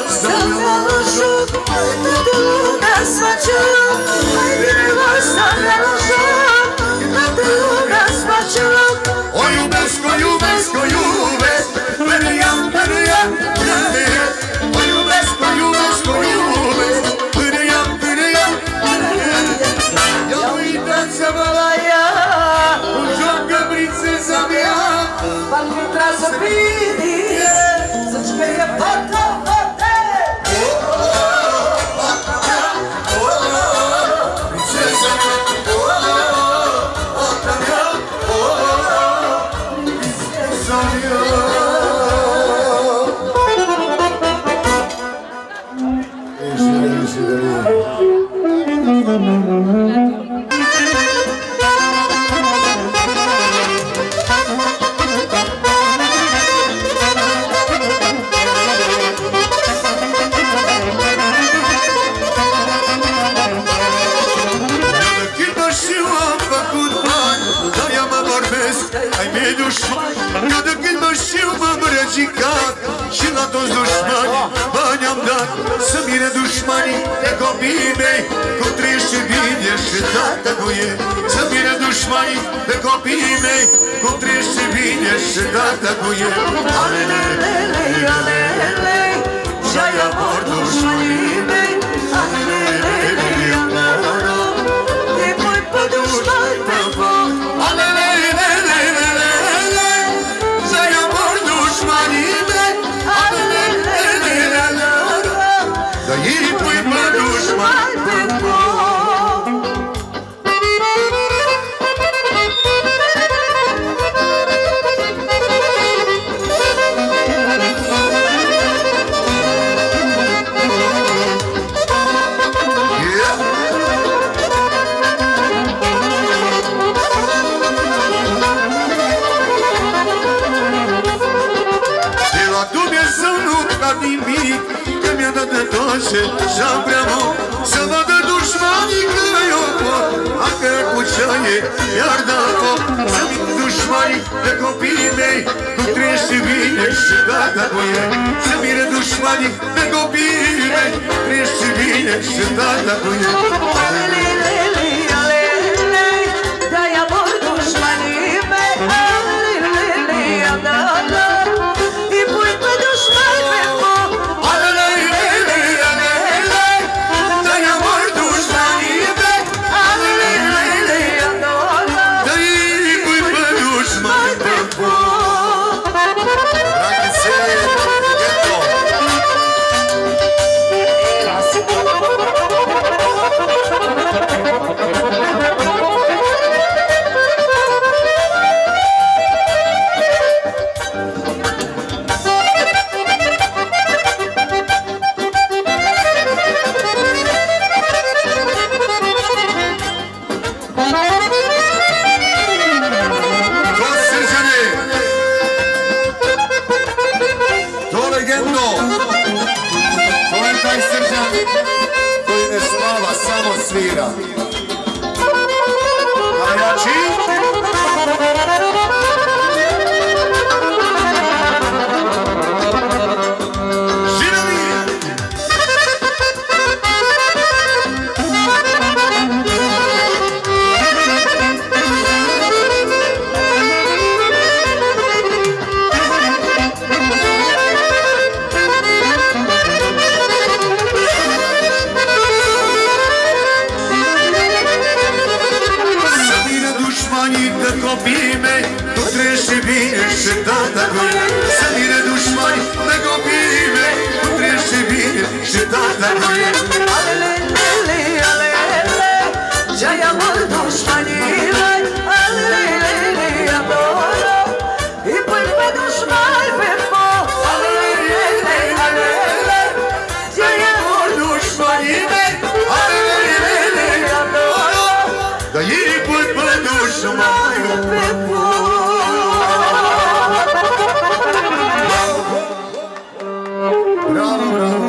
Свачу, ай, не iubesc, o iubesc Până ea, până ea, până ea O iubesc, o iubesc, o iubesc Până ea, până ea, până ea Ia uitați-vă la ea Cum joacă prințesa mea Parcă trebuie să fie să-ți că e fata, fata Prințesa mea, fata mea Prințesa mea Ai mei dușmani, că de când mă știu m-am răcicat Și la toți dușmanii bani am dat Să mire dușmanii de copiii mei Cum trăiește bine și tata cu ei Să mire dușmanii de copiii mei Cum trăiește bine și tata cu ei Alelelele, alelele Și-ai amor dușmanii mei Alelelele, alelele Îi pui pe dușmani pe foc Dar ei pui pe dușmani pe foc De la Dumnezeu nu cad nimic Că mi-a dat de toate și-am prea mult Să vadă dușmanii că eu pot Acă cu ceaie iar da foc Să minte dușmanii de copiii mei Cum trăiește bine și tata cu ei Să mire dușmanii de copiii mei Trăiește bine și tata cu ei Alelelele, alelele Dai amor dușmanii mei Alelelele, alelele Îi pui pe dușmani pe foc Alelelele, alelele Dai amor dușmanii mei Alelelele, alelele Dai pui pe dușmani pe foc svira. Najjači? Žinovi! Copiii mei, tu trăiești bine și tata cu ei. Să mire dușmani de copiii mei, tu trăiești bine și tata cu ei. Alelelele, alelele, ce-ai amor dușmanii mei. Alelelele, adoră, îi pui pe dușmani pe foc. Alelelele, alelele, ce-ai amor dușmanii mei. Alelelele, adoră, dar ei pui pe dușmani pe foc. Bravo, bravo.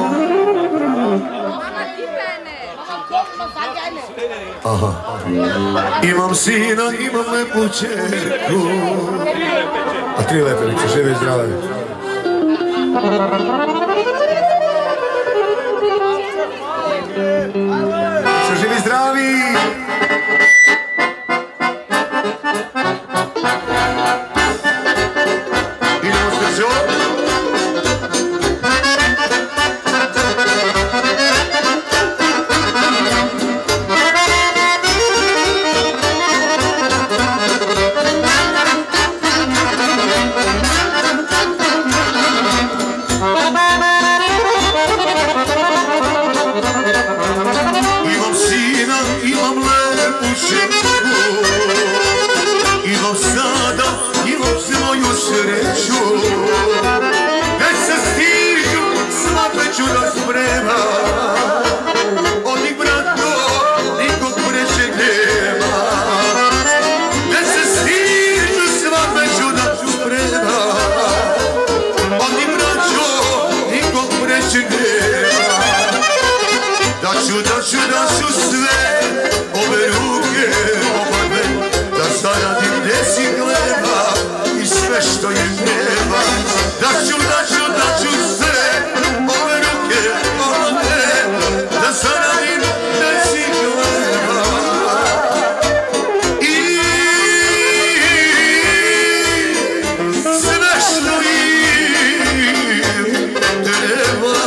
Aha. Imam sina, imam lepu čerku. A tri lepelice, žive i zdrave. Što živi zdravi. Daću, daću, daću sve ove ruke obave, da zaradim deci gleba i sve što im treba. Daću, daću, daću sve ove ruke obave, da zaradim deci gleba i sve što im treba.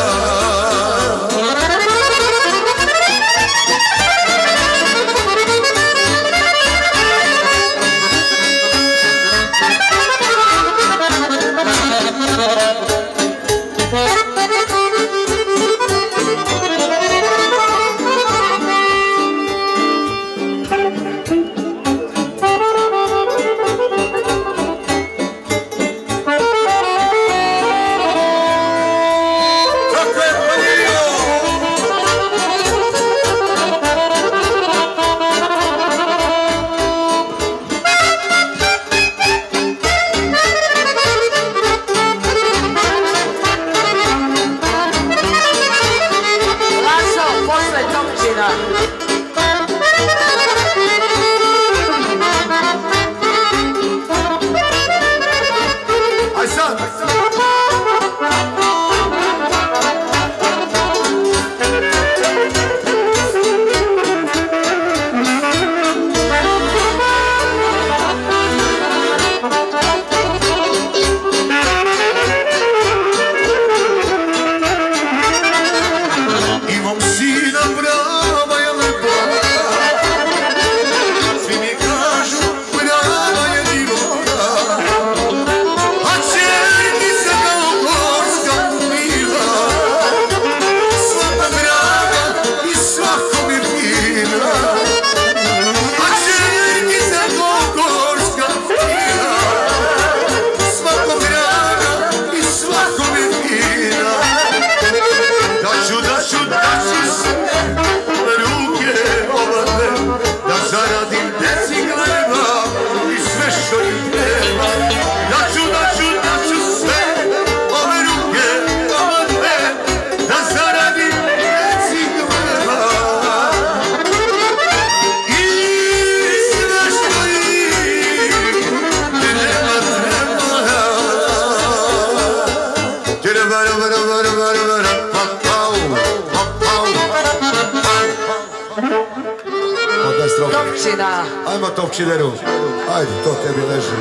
Ajmo Topčideru, ajde, to tebi leži.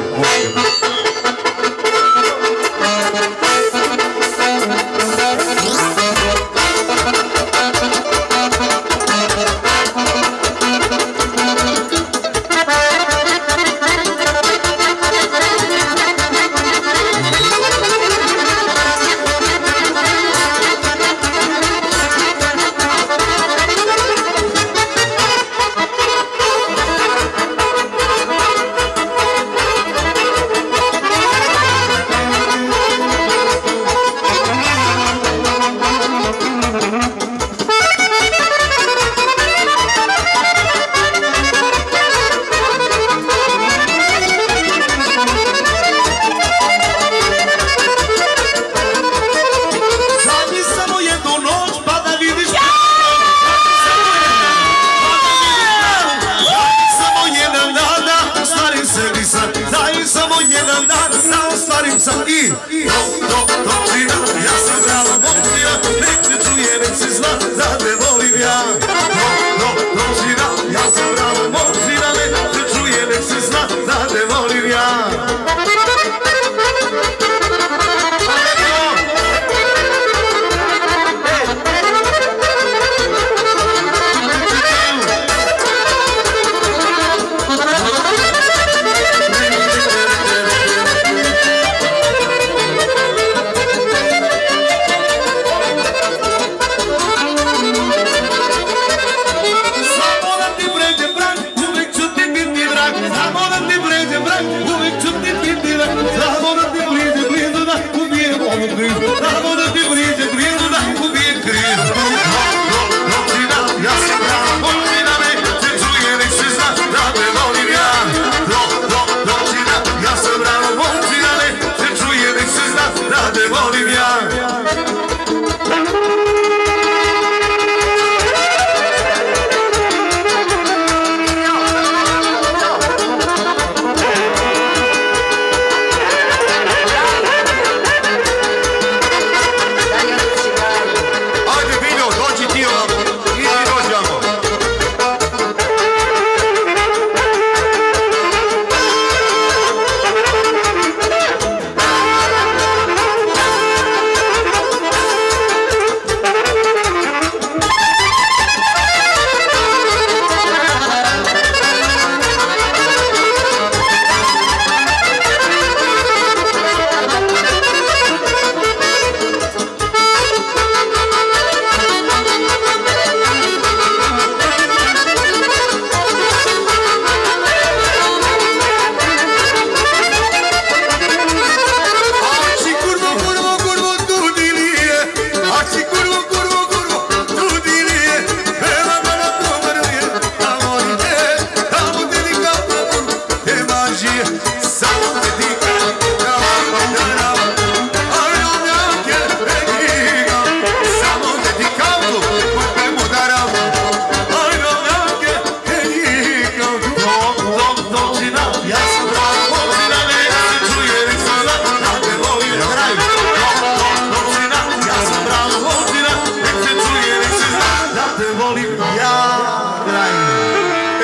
te volim ja, dragi.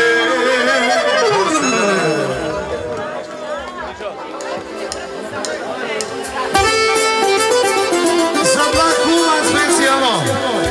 Za dva kuma specijalno.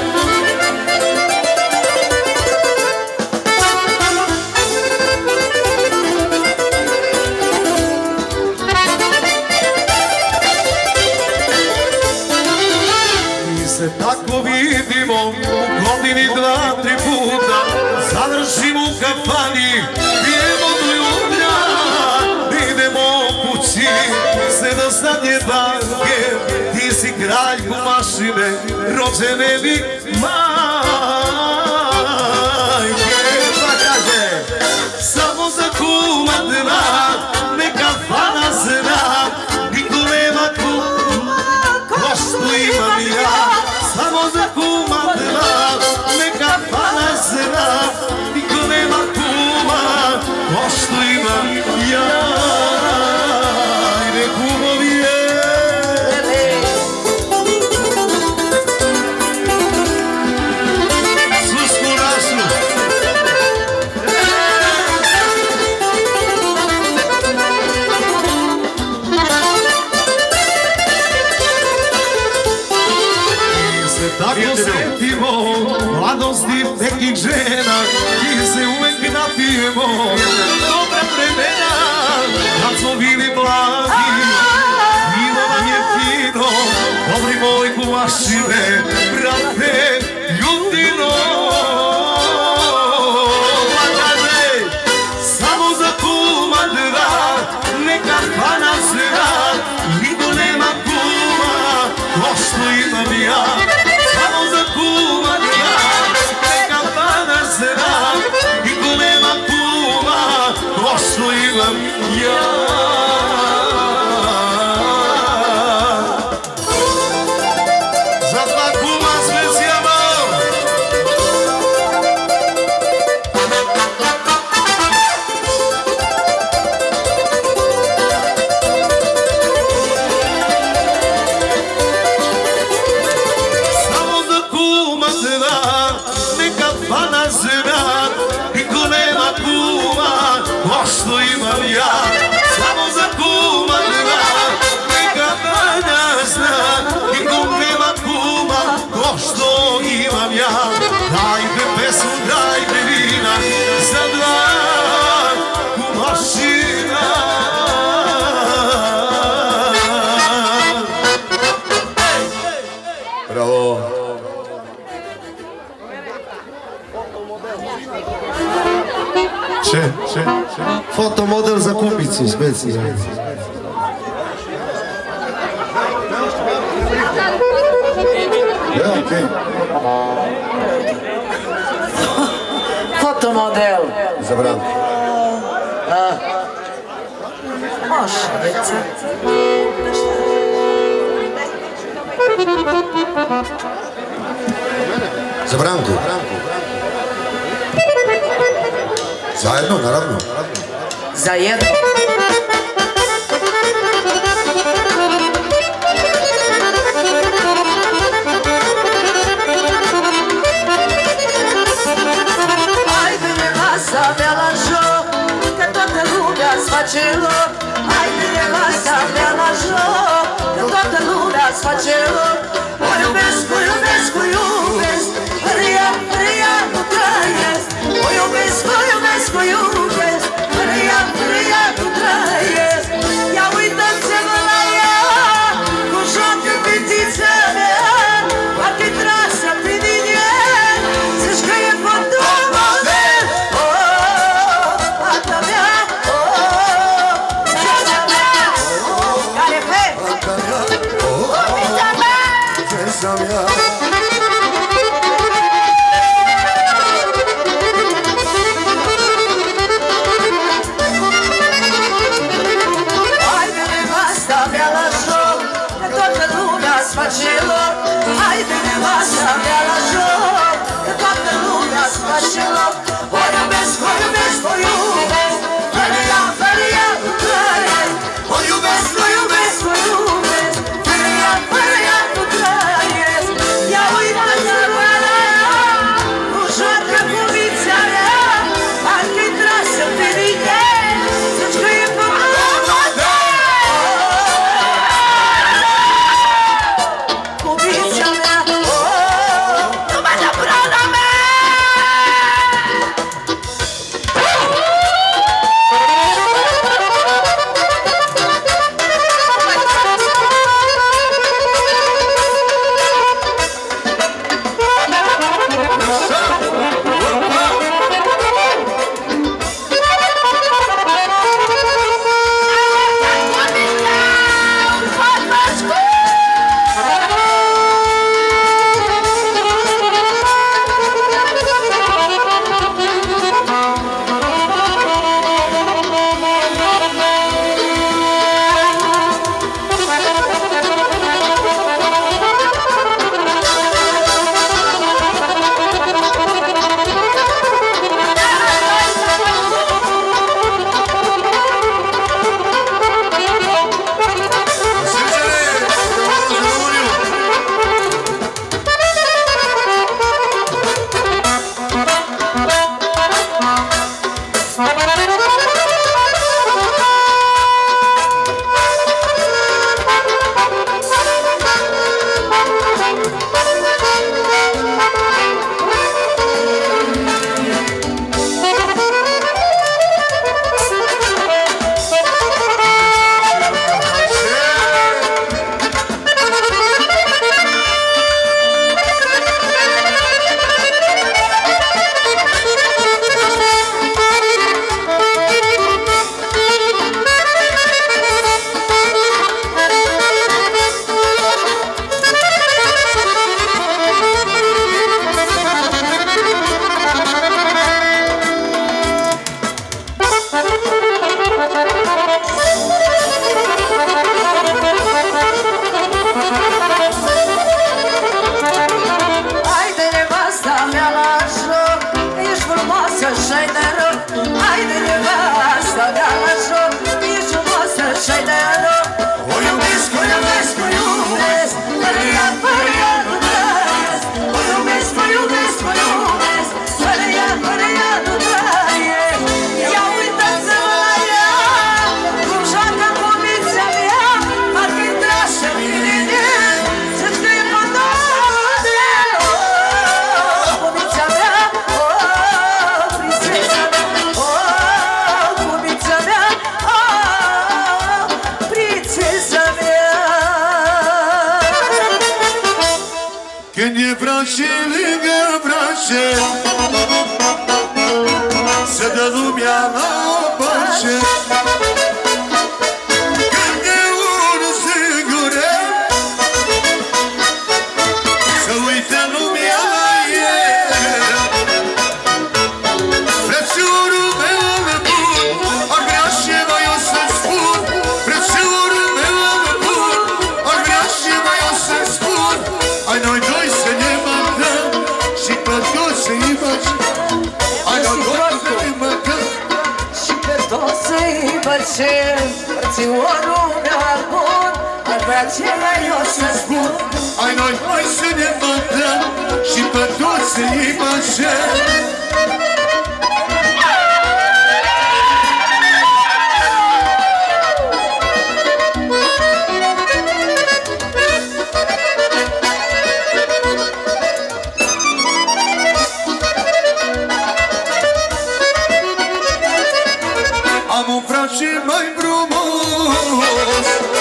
Se tako vidimo u godini dva, tri puta, završimo u kafani, pijemo do jutra, idemo kući, sve do zadnje danke, ti si kralj kumašine, rođene mi majke. Pa kaže, samo za kuma dva, neka fana zna, niko nema kuma, ko što imam ja. Samo za kuma dva, neka fana zna, niko nema kuma, ko što imam ja. Ajde kumovi je. Susku našu. Tako sretimo mladosti nekih žena i se uvek napijemo dobra vremena kad smo bili mladi. Fino nam je fino, dobri moj kumašine, brate Ljudino. Pa kaže, samo za kuma dva, neka fana zna, niko nema kuma, ko što imam ja. Niko nema kuma, ko što imam ja. Za dva kuma specijalno. Samo za kuma dva, neka fana zna, niko nema kuma, ko što imam ja. Samo za kuma dva, neka fana zna, niko nema kuma, ko što imam ja. Dajte pesmu, dajte vina, za dva kumašina. Bravo. Če, če, če. Fotomodel za kupicu, specijalno. Ja, okej. Fotomodel. Za Branku. Može, deca. Za Branku. Zajedno, naravno. Za jedno. Ajde nema sa belažo, kad to te luda svačilo. Ajde nema sa belažo, kad to te luda svačilo. Moju bez, koju bez, koju bez, prija, prija, traje. Moju bez, koju bez, koju bez, prija, prija, traje. Ja ujtam se vlaja, ko žote pitice me, a ti trasa ti vidje, seška je pod domove. O, a tam ja, o, čećam ja, kare pe, o, pitam ja. Gdje sam ja? și-ai de rău. Haide nevasta mea la joc, e frumoasă și-ai de rău. O iubesc, o iubesc, o iubesc, fără ea, fără ea nu trăiesc. O iubesc, o iubesc, o iubesc, fără ea, fără ea nu trăiesc. Ia uitați-vă la ea, cum joacă cu mințea mea, parcă-i trașă mine, să-ți că e pădare. Oh, cu mințea mea, oh, prințesa mea, oh, cu mințea mea, oh, prințesa mea. Când e brașe lângă brașe, se dă lumea la o pace. Când e unul singure, să uite lumea la el. Frățiorul meu nebun, ar vrea și mai o să-ți spun. Frățiorul meu nebun, ar vrea și mai o să-ți spun. Ai noi doi să ne mâncăm și pe toți să-i băcem. Ai noi doi să ne mâncăm Și pe toți să-i băcem. Frățiorul meu bun, ar vrea ce mai o să spun. Ai noi doi să ne mâncăm și pe toți să-i băcem. Am un frate mai frumos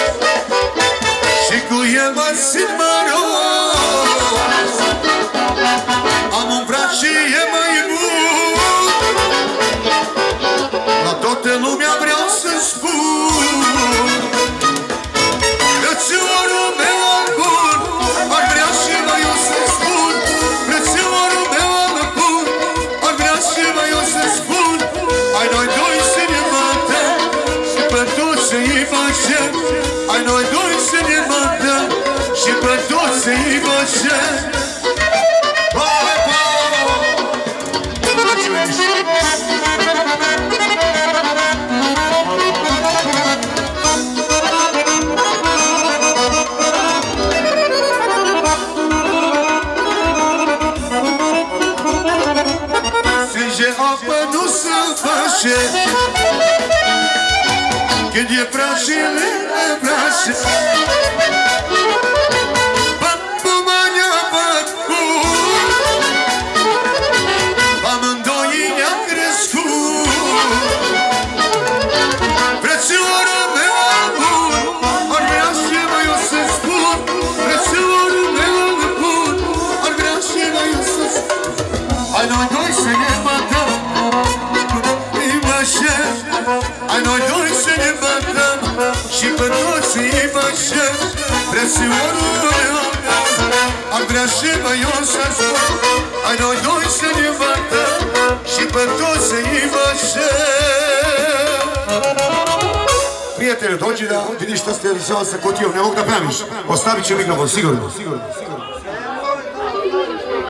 și cu el mă simt măros. Am un frate e mai bun, la toată lumea vreau să spun. Frățiorul meu al bun, ar vrea și mai eu să spun. Frățiorul meu al bun, ar vrea și mai eu să spun. Ai noi doi să ne mântăm și pe toți să-i băcem. Ai noi doi să ne mântăm și pe toți să-i băcem. Hai, sânge apă nu se face, când e brașe lângă brașe. Bă-bă-mă-nea bă-bun, amândoi ne-am crescut. Frățiorul meu al bun, ar vrea și mai eu să spun. Frățiorul meu al bun, ar vrea și mai eu să spun. Ai noi doi să ne mântăm, îi bășem. Ai noi doi să ne mântăm și pe toți să-i bășem. Frățiorul meu ar vrea și mai eu să spun. Ai noi doi să ne mântăm și pe toți să-i bășem. Prieteni, dođi da vidiš što ste se continuo, ne mogu da praviš. Ostavit ću mikrofon, sigurno.